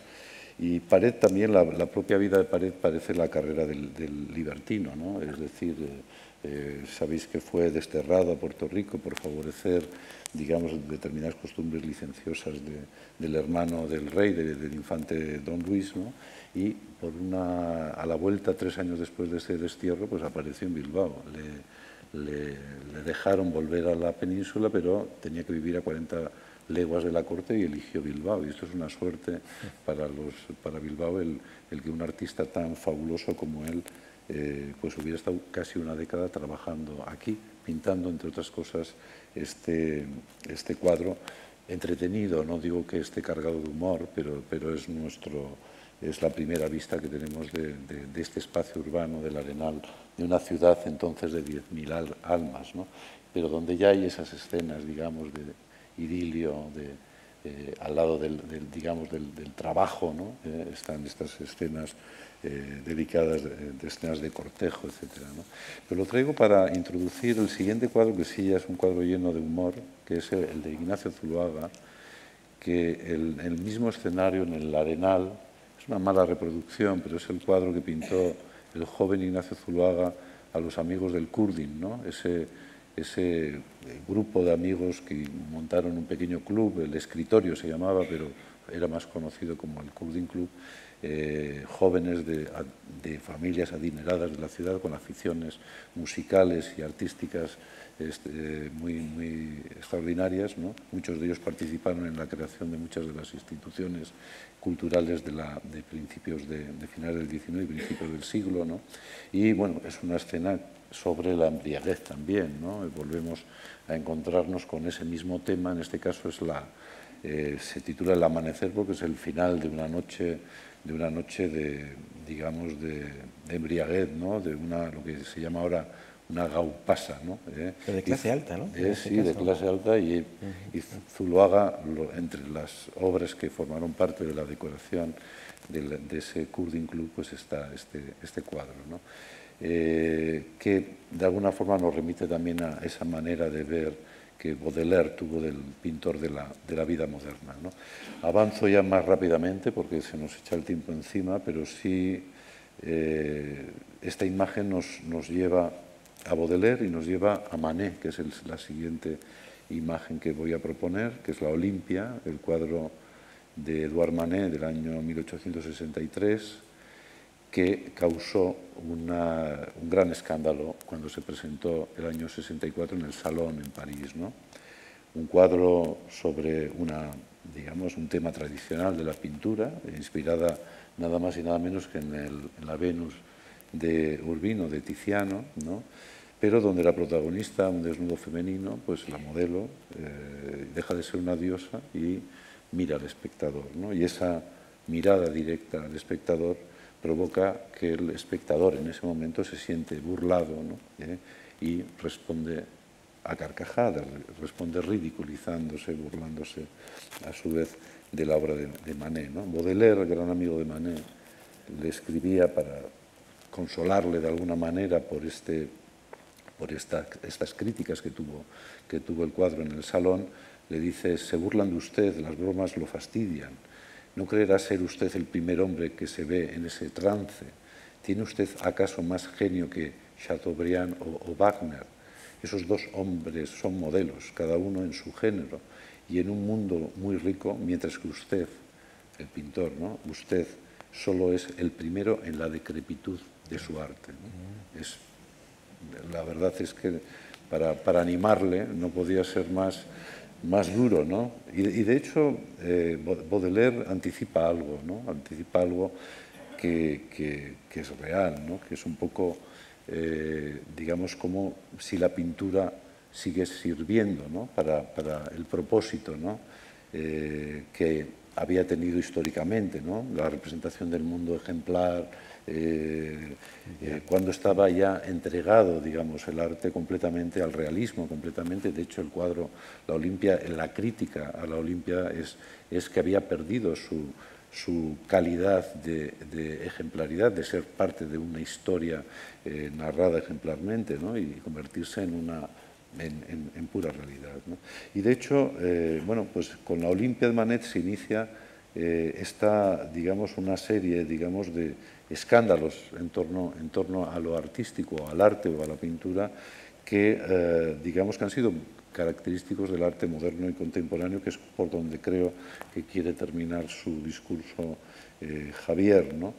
Y Paret también, la, la propia vida de Paret parece la carrera del, del libertino, ¿no? Es decir, eh, eh, sabéis que fue desterrado a Puerto Rico por favorecer, digamos, determinadas costumbres licenciosas de, del hermano del rey, de, del infante Don Luis, ¿no? Y por una, a la vuelta, tres años después de ese destierro, pues apareció en Bilbao. Le, le, le dejaron volver a la península, pero tenía que vivir a cuarenta leguas de la corte y eligió Bilbao. Y esto es una suerte para, los, para Bilbao el, el que un artista tan fabuloso como él eh, pues hubiera estado casi una década trabajando aquí, pintando, entre otras cosas, este, este cuadro entretenido. No digo que esté cargado de humor, pero, pero es, nuestro, es la primera vista que tenemos de, de, de este espacio urbano del Arenal, de una ciudad entonces de diez mil almas, ¿no? Pero donde ya hay esas escenas, digamos, de idilio, de, eh, al lado del, del, digamos, del, del trabajo, ¿no? Eh, están estas escenas eh, delicadas, de, de escenas de cortejo, etcétera, ¿no? Pero lo traigo para introducir el siguiente cuadro, que sí ya es un cuadro lleno de humor, que es el, el de Ignacio Zuloaga, que el, el mismo escenario en el Arenal, es una mala reproducción, pero es el cuadro que pintó el joven Ignacio Zuloaga a los amigos del Kurdin, ¿no? Ese, ese grupo de amigos que montaron un pequeño club, el Escritorio se llamaba, pero era más conocido como el Kurdin Club, eh, jóvenes de, de familias adineradas de la ciudad con aficiones musicales y artísticas este, muy, muy extraordinarias, ¿no? Muchos de ellos participaron en la creación de muchas de las instituciones culturales de, la, de principios de, de finales del diecinueve y principios del siglo, ¿no? Y bueno, es una escena sobre la embriaguez también, ¿no? Volvemos a encontrarnos con ese mismo tema. En este caso es la, eh, se titula El amanecer porque es el final de una noche, de una noche de, digamos, de, de embriaguez, ¿no? De una, lo que se llama ahora una gaupasa, ¿no? Eh, Pero de clase y, alta, ¿no? Eh, sí, de clase alta, y, uh-huh. y Zuloaga, lo, entre las obras que formaron parte de la decoración de, la, de ese Kurdin Club, pues está este, este cuadro, ¿no? Eh, que de alguna forma nos remite también a esa manera de ver que Baudelaire tuvo del pintor de la, de la vida moderna, ¿no? Avanzo ya más rápidamente porque se nos echa el tiempo encima, pero sí eh, esta imagen nos, nos lleva a Baudelaire y nos lleva a Manet, que es el, la siguiente imagen que voy a proponer, que es la Olimpia, el cuadro de Edouard Manet del año mil ochocientos sesenta y tres, que causó una, un gran escándalo cuando se presentó el año sesenta y cuatro en el Salón en París, ¿no? Un cuadro sobre una, digamos, un tema tradicional de la pintura, inspirada nada más y nada menos que en, el, en la Venus de Urbino, de Tiziano, ¿no? Pero donde la protagonista, un desnudo femenino, pues la modelo, eh, deja de ser una diosa y mira al espectador, ¿no? Y esa mirada directa al espectador provoca que el espectador en ese momento se siente burlado, ¿no? ¿Eh? Y responde a carcajadas, responde ridiculizándose, burlándose a su vez de la obra de, de Manet, ¿no? Baudelaire, el gran amigo de Manet, le escribía para consolarle de alguna manera por, este, por esta, estas críticas que tuvo, que tuvo el cuadro en el Salón. Le dice: se burlan de usted, las bromas lo fastidian. ¿No creerá ser usted el primer hombre que se ve en ese trance? ¿Tiene usted acaso más genio que Chateaubriand o, o Wagner? Esos dos hombres son modelos, cada uno en su género, y en un mundo muy rico, mientras que usted, el pintor, ¿no? Usted solo es el primero en la decrepitud de su arte, ¿no? Es, la verdad es que para, para animarle no podía ser más, más duro, ¿no? Y, y de hecho, eh, Baudelaire anticipa algo, ¿no? Anticipa algo que, que, que es real, ¿no? Que es un poco, eh, digamos, como si la pintura sigue sirviendo, ¿no? para, para el propósito, ¿no? eh, que había tenido históricamente, ¿no? La representación del mundo ejemplar, eh, eh, cuando estaba ya entregado, digamos, el arte completamente al realismo, completamente. De hecho, el cuadro, la Olimpia, la crítica a la Olimpia es, es que había perdido su, su calidad de, de ejemplaridad, de ser parte de una historia eh, narrada ejemplarmente, ¿no? Y convertirse en una En, en, en pura realidad, ¿no? Y de hecho, eh, bueno, pues con la Olimpia de Manet se inicia eh, esta, digamos, una serie, digamos, de escándalos en torno, en torno a lo artístico, al arte o a la pintura, que, eh, digamos, que han sido característicos del arte moderno y contemporáneo, que es por donde creo que quiere terminar su discurso eh, Javier, ¿no?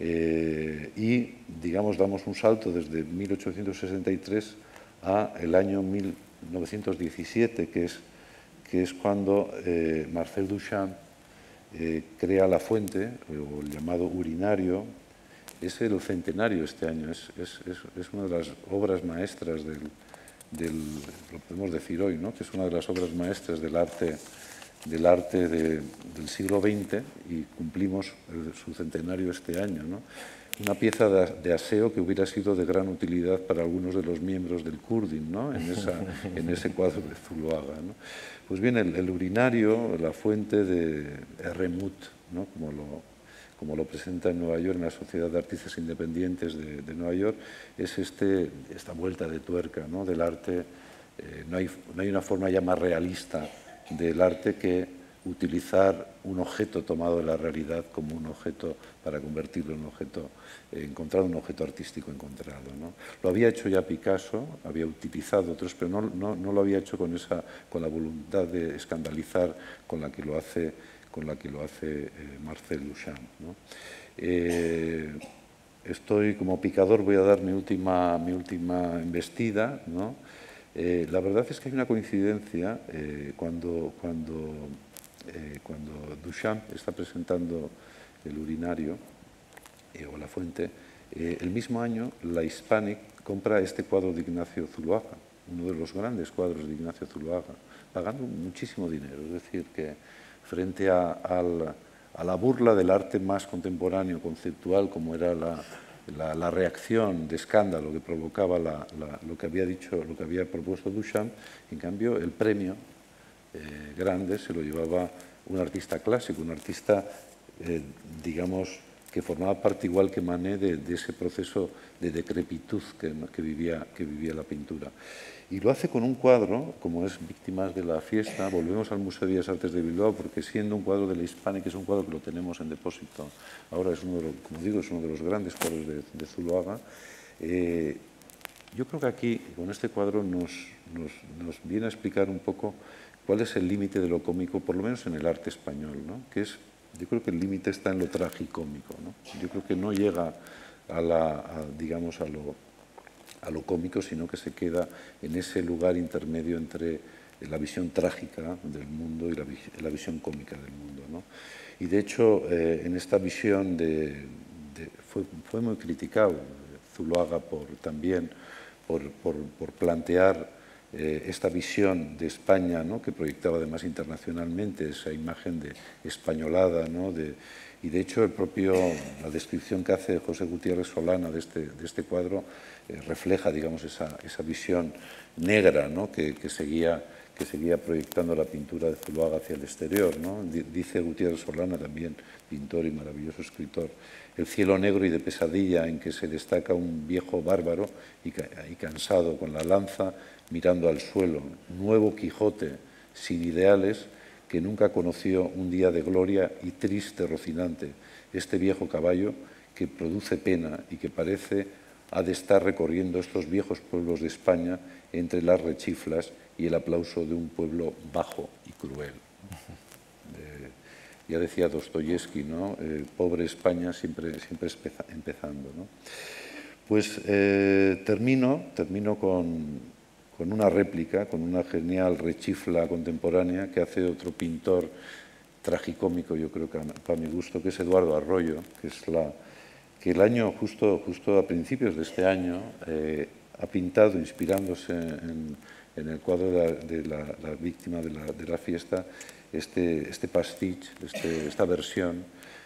Eh, y, digamos, damos un salto desde mil ochocientos sesenta y tres a el año mil novecientos diecisiete, que es, que es cuando eh, Marcel Duchamp eh, crea La Fuente, o el llamado Urinario. Es el centenario este año, es, es, es, es una de las obras maestras del, del, lo podemos decir hoy, ¿no? Que es una de las obras maestras del arte, del, arte de, del siglo veinte, y cumplimos el, su centenario este año, ¿no? Una pieza de, de aseo que hubiera sido de gran utilidad para algunos de los miembros del Kurdin, ¿no? en, esa, en ese cuadro de Zuloaga, ¿no? Pues bien, el, el urinario, la fuente de R. Muth, ¿no? como, lo, como lo presenta en Nueva York, en la Sociedad de Artistas Independientes de, de Nueva York, es este, esta vuelta de tuerca, ¿no? Del arte. Eh, no, hay, no hay una forma ya más realista del arte que utilizar un objeto tomado de la realidad como un objeto para convertirlo en un objeto eh, encontrado, un objeto artístico encontrado, ¿no? Lo había hecho ya Picasso, había utilizado otros, pero no, no, no lo había hecho con, esa, con la voluntad de escandalizar con la que lo hace, con la que lo hace eh, Marcel Duchamp, ¿no? Eh, estoy como picador, voy a dar mi última, mi última embestida, ¿no? Eh, la verdad es que hay una coincidencia eh, cuando, cuando Eh, cuando Duchamp está presentando el urinario eh, o la fuente, eh, el mismo año la Hispanic compra este cuadro de Ignacio Zuloaga, uno de los grandes cuadros de Ignacio Zuloaga, pagando muchísimo dinero. Es decir, que frente a, a, la, a la burla del arte más contemporáneo, conceptual, como era la, la, la reacción de escándalo que provocaba la, la, lo que había dicho, lo que había propuesto Duchamp, en cambio el premio Eh, grande se lo llevaba un artista clásico, un artista, eh, digamos, que formaba parte igual que Manet de, de ese proceso de decrepitud que, que, vivía, que vivía la pintura. Y lo hace con un cuadro, como es Víctimas de la Fiesta. Volvemos al Museo de Bellas Artes de Bilbao, porque siendo un cuadro de la Hispanic, que es un cuadro que lo tenemos en depósito, ahora es uno de los, como digo, es uno de los grandes cuadros de, de Zuloaga. Eh, yo creo que aquí, con este cuadro, nos, nos, nos viene a explicar un poco cuál es el límite de lo cómico, por lo menos en el arte español, ¿no? Que es Yo creo que el límite está en lo tragicómico, ¿no? Yo creo que no llega a, la, a, digamos, a lo, a lo cómico, sino que se queda en ese lugar intermedio entre la visión trágica del mundo y la, la visión cómica del mundo, ¿no? Y de hecho, eh, en esta visión de, de, fue, fue muy criticado Zuloaga por, también por, por, por plantear eh, esta visión de España, ¿no?, que proyectaba además internacionalmente esa imagen de españolada, ¿no?, de, y de hecho el propio, la descripción que hace José Gutiérrez Solana de este, de este cuadro eh, refleja, digamos, esa, esa visión negra, ¿no?, que, que seguía que seguía proyectando la pintura de Zuloaga hacia el exterior, ¿no? Dice Gutiérrez Solana, también pintor y maravilloso escritor, el cielo negro y de pesadilla en que se destaca un viejo bárbaro y, y cansado con la lanza mirando al suelo, nuevo Quijote sin ideales que nunca conoció un día de gloria y triste Rocinante, este viejo caballo que produce pena y que parece ha de estar recorriendo estos viejos pueblos de España entre las rechiflas y el aplauso de un pueblo bajo y cruel. Eh, ya decía Dostoyevsky, ¿no? Eh, pobre España siempre, siempre empezando, ¿no? Pues eh, termino, termino con, con una réplica, con una genial rechifla contemporánea que hace otro pintor tragicómico, yo creo que para mi gusto, que es Eduardo Arroyo, que es la que el año, justo, justo a principios de este año, eh, ha pintado, inspirándose en, en el cuadro de la, de la, la víctima de la, de la fiesta, este, este pastiche, este, esta versión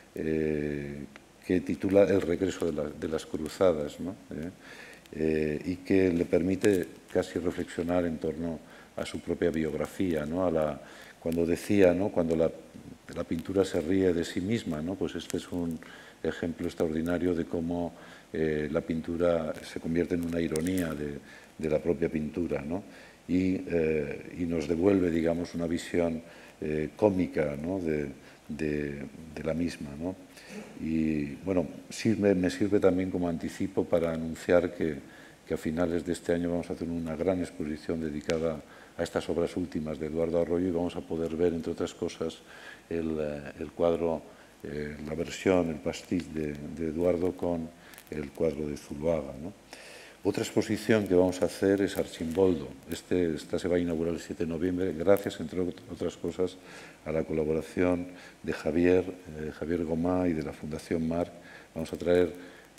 eh, que titula El regreso de, la, de las cruzadas, ¿no? eh, eh, y que le permite casi reflexionar en torno a su propia biografía, ¿no? A la, cuando decía, ¿no?, cuando la, la pintura se ríe de sí misma, ¿no?, pues este es un ejemplo extraordinario de cómo eh, la pintura se convierte en una ironía de, de la propia pintura, ¿no? y, eh, y nos devuelve, digamos, una visión eh, cómica, ¿no?, de, de, de la misma, ¿no? Y, bueno, sirve, me sirve también como anticipo para anunciar que, que a finales de este año vamos a hacer una gran exposición dedicada a estas obras últimas de Eduardo Arroyo y vamos a poder ver, entre otras cosas, el, el cuadro, eh, la versión, el pastiche de, de Eduardo con el cuadro de Zuloaga, ¿no? Otra exposición que vamos a hacer es Archimboldo. Este, esta se va a inaugurar el siete de noviembre, gracias, entre otras cosas, a la colaboración de Javier, eh, Javier Gomá y de la Fundación Marc. Vamos a traer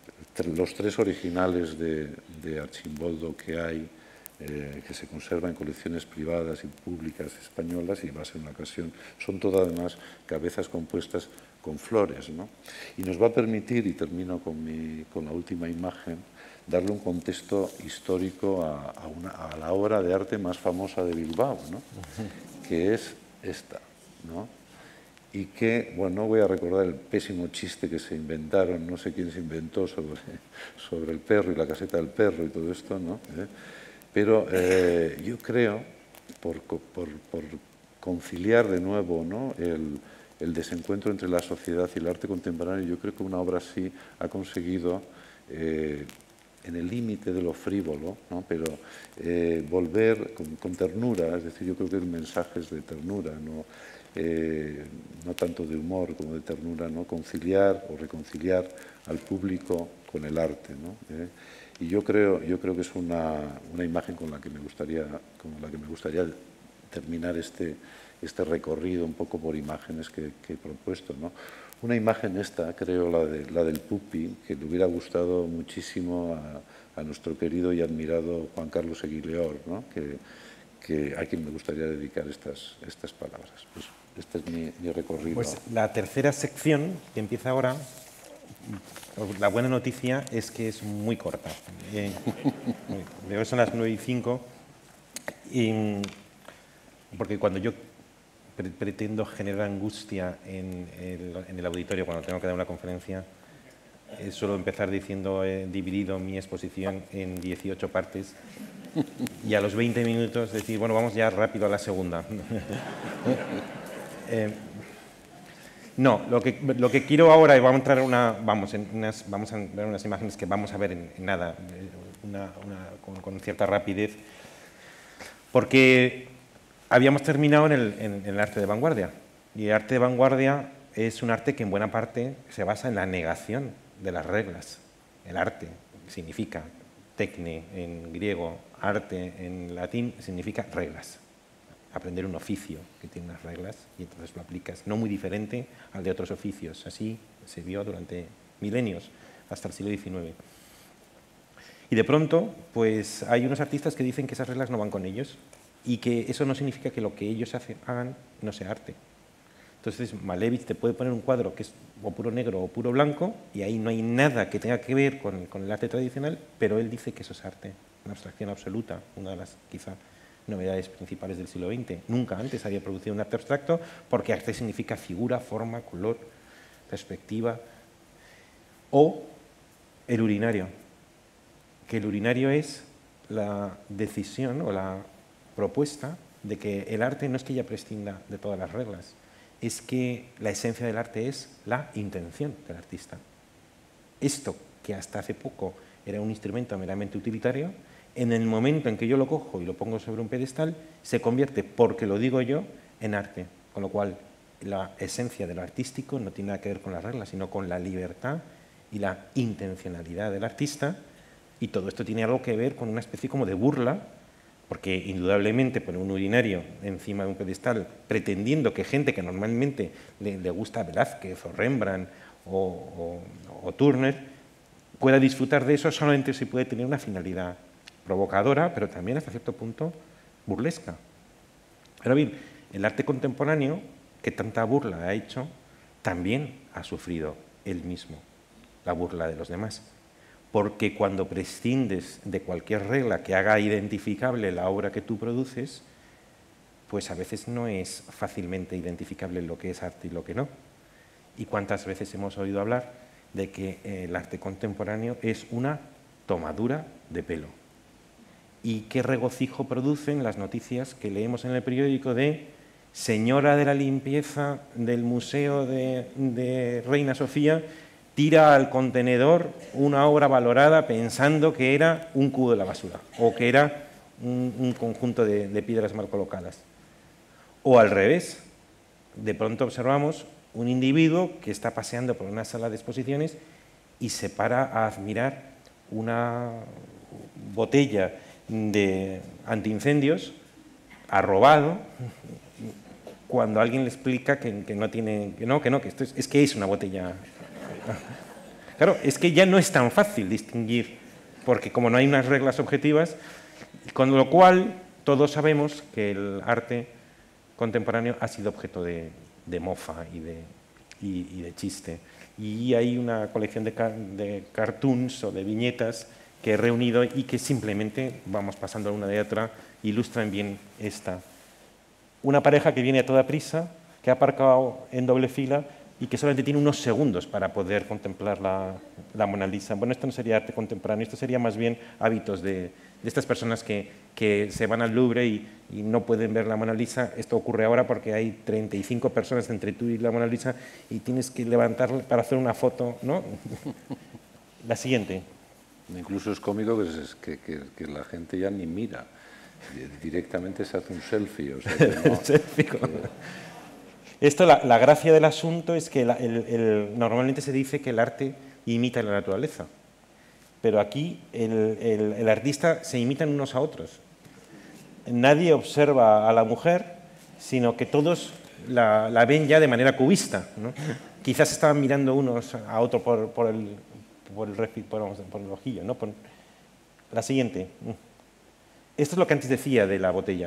los tres originales de, de Archimboldo que hay, eh, que se conservan en colecciones privadas y públicas españolas, y va a ser una ocasión. Son todas, además, cabezas compuestas con flores, ¿no? Y nos va a permitir, y termino con, mi, con la última imagen, darle un contexto histórico a, a, una, a la obra de arte más famosa de Bilbao, ¿no?, que es esta, ¿no? Y que, bueno, no voy a recordar el pésimo chiste que se inventaron, no sé quién se inventó sobre, sobre el perro y la caseta del perro y todo esto, ¿no? ¿Eh? Pero eh, yo creo, por, por, por conciliar de nuevo, ¿no?, el, el desencuentro entre la sociedad y el arte contemporáneo, yo creo que una obra así ha conseguido, eh, en el límite de lo frívolo, ¿no?, pero eh, volver con, con ternura, es decir, yo creo que el mensaje es de ternura, no, eh, no tanto de humor como de ternura, ¿no?, conciliar o reconciliar al público con el arte, ¿no? Eh, y yo creo, yo creo que es una, una imagen con la que me gustaría, con la que me gustaría terminar este, este recorrido un poco por imágenes que, que he propuesto, ¿no? Una imagen esta, creo, la, de, la del Pupi, que le hubiera gustado muchísimo a, a nuestro querido y admirado Juan Carlos Eguileor, ¿no?, que, que a quien me gustaría dedicar estas, estas palabras. Pues este es mi, mi recorrido. Pues la tercera sección, que empieza ahora, la buena noticia es que es muy corta. Eh, veo que son las nueve y cinco, y, porque cuando yo pretendo generar angustia en el, en el auditorio cuando tengo que dar una conferencia, eh, suelo empezar diciendo he dividido mi exposición en dieciocho partes y a los veinte minutos decir, bueno, vamos ya rápido a la segunda. eh, no, lo que, lo que quiero ahora, y vamos a entrar una, vamos, en unas, vamos a ver unas imágenes que vamos a ver en, en nada, una, una, con, con cierta rapidez, porque habíamos terminado en el, en, en el arte de vanguardia. Y el arte de vanguardia es un arte que en buena parte se basa en la negación de las reglas. El arte significa tecne en griego, arte en latín significa reglas. Aprender un oficio que tiene unas reglas y entonces lo aplicas, no muy diferente al de otros oficios. Así se vio durante milenios, hasta el siglo diecinueve. Y de pronto, pues hay unos artistas que dicen que esas reglas no van con ellos y que eso no significa que lo que ellos hacen, hagan no sea arte. Entonces, Malevich te puede poner un cuadro que es o puro negro o puro blanco y ahí no hay nada que tenga que ver con, con el arte tradicional, pero él dice que eso es arte, una abstracción absoluta, una de las, quizá, novedades principales del siglo veinte. Nunca antes había producido un arte abstracto porque arte significa figura, forma, color, perspectiva. O el urinario, que el urinario es la decisión o la propuesta de que el arte no es que ya prescinda de todas las reglas, es que la esencia del arte es la intención del artista. Esto, que hasta hace poco era un instrumento meramente utilitario, en el momento en que yo lo cojo y lo pongo sobre un pedestal, se convierte, porque lo digo yo, en arte. Con lo cual, la esencia de lo artístico no tiene nada que ver con las reglas, sino con la libertad y la intencionalidad del artista, y todo esto tiene algo que ver con una especie como de burla, porque indudablemente poner un urinario encima de un pedestal pretendiendo que gente que normalmente le, le gusta Velázquez o Rembrandt o, o, o Turner pueda disfrutar de eso, solamente se puede tener una finalidad provocadora, pero también hasta cierto punto burlesca. Ahora bien, el arte contemporáneo, que tanta burla ha hecho, también ha sufrido él mismo la burla de los demás. Porque cuando prescindes de cualquier regla que haga identificable la obra que tú produces, pues a veces no es fácilmente identificable lo que es arte y lo que no. Y cuántas veces hemos oído hablar de que el arte contemporáneo es una tomadura de pelo. Y qué regocijo producen las noticias que leemos en el periódico de señora de la limpieza del Museo de, de Reina Sofía tira al contenedor una obra valorada pensando que era un cubo de la basura o que era un, un conjunto de, de piedras mal colocadas. O al revés, de pronto observamos un individuo que está paseando por una sala de exposiciones y se para a admirar una botella de antiincendios arrobado cuando alguien le explica que, que no tiene, que no, que no, que esto es, es que es una botella. Claro, es que ya no es tan fácil distinguir, porque como no hay unas reglas objetivas, con lo cual todos sabemos que el arte contemporáneo ha sido objeto de, de mofa y de, y, y de chiste. Y hay una colección de, de cartoons o de viñetas que he reunido y que simplemente, vamos pasando una de otra, ilustran bien esta. Una pareja que viene a toda prisa, que ha aparcado en doble fila y que solamente tiene unos segundos para poder contemplar la, la Mona Lisa. Bueno, esto no sería arte contemporáneo, esto sería más bien hábitos de, de estas personas que, que se van al Louvre y, y no pueden ver la Mona Lisa. Esto ocurre ahora porque hay treinta y cinco personas entre tú y la Mona Lisa y tienes que levantarla para hacer una foto, ¿no? La siguiente. Incluso es cómico que, es, que, que, que la gente ya ni mira, directamente se hace un selfie. O sea, que no, selfie que... Esto, la, la gracia del asunto es que la, el, el, normalmente se dice que el arte imita la naturaleza, pero aquí el, el, el artista se imitan unos a otros. Nadie observa a la mujer, sino que todos la, la ven ya de manera cubista, ¿no? Quizás estaban mirando unos a otros por, por, el, por, el, por, por el ojillo, ¿no? Por, la siguiente. Esto es lo que antes decía de la botella.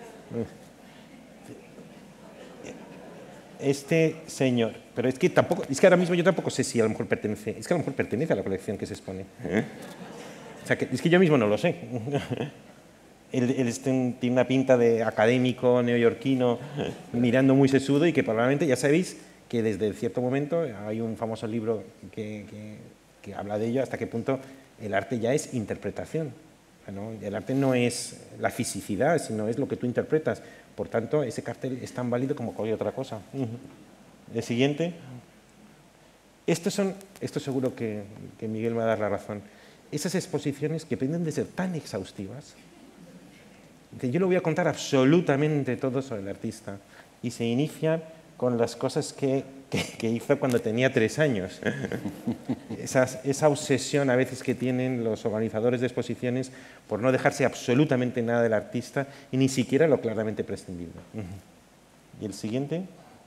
Este señor, pero es que tampoco, es que ahora mismo yo tampoco sé si a lo mejor pertenece, es que a lo mejor pertenece a la colección que se expone. ¿Eh? O sea, que, es que yo mismo no lo sé. Él, él este, tiene una pinta de académico neoyorquino, mirando muy sesudo y que probablemente, ya sabéis, que desde cierto momento hay un famoso libro que, que, que habla de ello, hasta qué punto el arte ya es interpretación, ¿no? El arte no es la fisicidad, sino es lo que tú interpretas. Por tanto, ese cartel es tan válido como cualquier otra cosa. El siguiente. Estos son, esto seguro que, que Miguel me va a dar la razón, esas exposiciones que pretenden de ser tan exhaustivas, que yo le voy a contar absolutamente todo sobre el artista, y se inician con las cosas que que, que hizo cuando tenía tres años. Esas, esa obsesión a veces que tienen los organizadores de exposiciones por no dejarse absolutamente nada del artista y ni siquiera lo claramente prescindible. ¿Y el siguiente?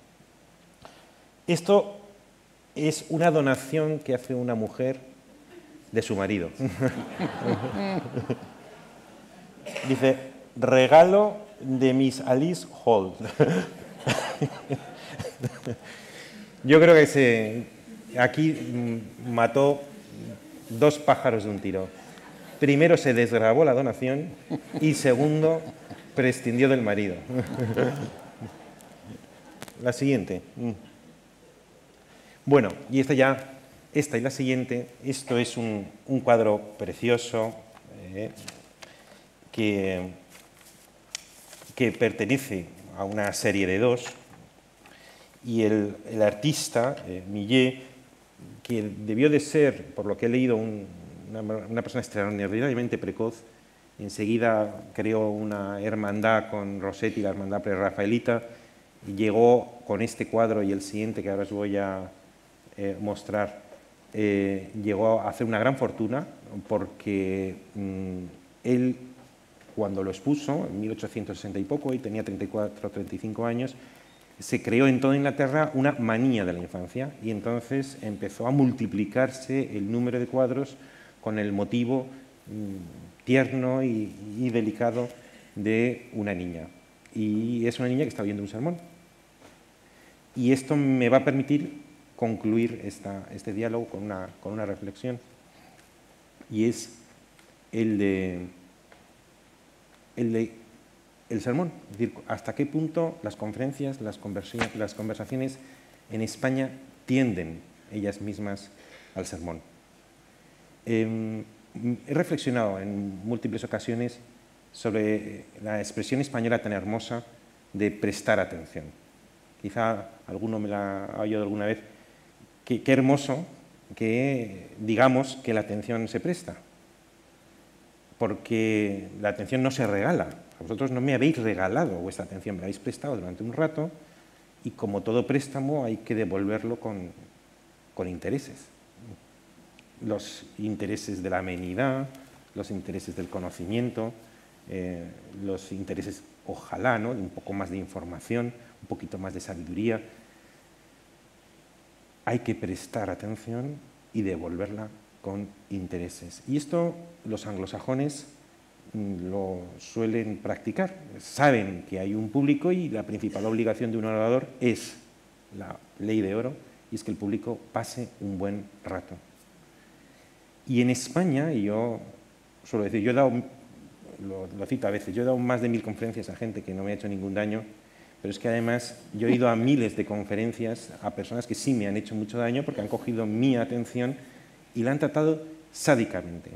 Esto es una donación que hace una mujer de su marido. Dice, regalo de Miss Alice Hall. Yo creo que se, aquí mató dos pájaros de un tiro. Primero se desgrabó la donación y segundo prescindió del marido. La siguiente. Bueno, y esta ya, esta y la siguiente, esto es un, un cuadro precioso eh, que, que pertenece a una serie de dos. Y el, el artista, eh, Millet, que debió de ser, por lo que he leído, un, una, una persona extraordinariamente precoz, enseguida creó una hermandad con Rossetti, la hermandad prerrafaelita, y llegó con este cuadro y el siguiente, que ahora os voy a eh, mostrar, eh, llegó a hacer una gran fortuna, porque mmm, él, cuando lo expuso, en mil ochocientos sesenta y poco, y tenía treinta y cuatro, treinta y cinco años, se creó en toda Inglaterra una manía de la infancia y entonces empezó a multiplicarse el número de cuadros con el motivo mmm, tierno y, y delicado de una niña. Y es una niña que está oyendo un sermón. Y esto me va a permitir concluir esta, este diálogo con una, con una reflexión. Y es el de, el de el sermón, es decir, hasta qué punto las conferencias, las, las conversaciones en España tienden ellas mismas al sermón. Eh, he reflexionado en múltiples ocasiones sobre la expresión española tan hermosa de prestar atención. Quizá alguno me la ha oído alguna vez. Qué, qué hermoso que digamos que la atención se presta, porque la atención no se regala. Vosotros no me habéis regalado vuestra atención, me la habéis prestado durante un rato y como todo préstamo hay que devolverlo con, con intereses. Los intereses de la amenidad, los intereses del conocimiento, eh, los intereses, ojalá, ¿no?, de un poco más de información, un poquito más de sabiduría. Hay que prestar atención y devolverla con intereses. Y esto los anglosajones lo suelen practicar. Saben que hay un público y la principal obligación de un orador es la ley de oro, y es que el público pase un buen rato. Y en España, y yo suelo decir, yo he dado, lo, lo cito a veces, yo he dado más de mil conferencias a gente que no me ha hecho ningún daño, pero es que además yo he ido a miles de conferencias a personas que sí me han hecho mucho daño porque han cogido mi atención y la han tratado sádicamente.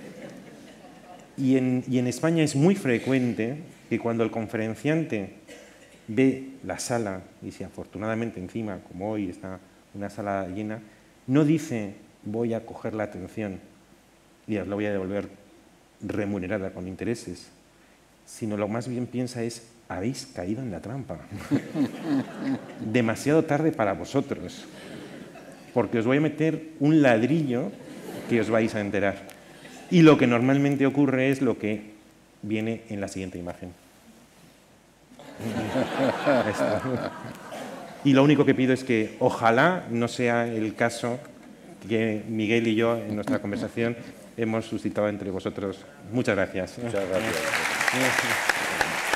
Y en, y en España es muy frecuente que cuando el conferenciante ve la sala, y si afortunadamente encima, como hoy está una sala llena, no dice voy a coger la atención y os la voy a devolver remunerada con intereses, sino lo más bien piensa es habéis caído en la trampa. Demasiado tarde para vosotros, porque os voy a meter un ladrillo que os vais a enterar. Y lo que normalmente ocurre es lo que viene en la siguiente imagen. Y lo único que pido es que ojalá no sea el caso que Miguel y yo en nuestra conversación hemos suscitado entre vosotros. Muchas gracias. Muchas gracias.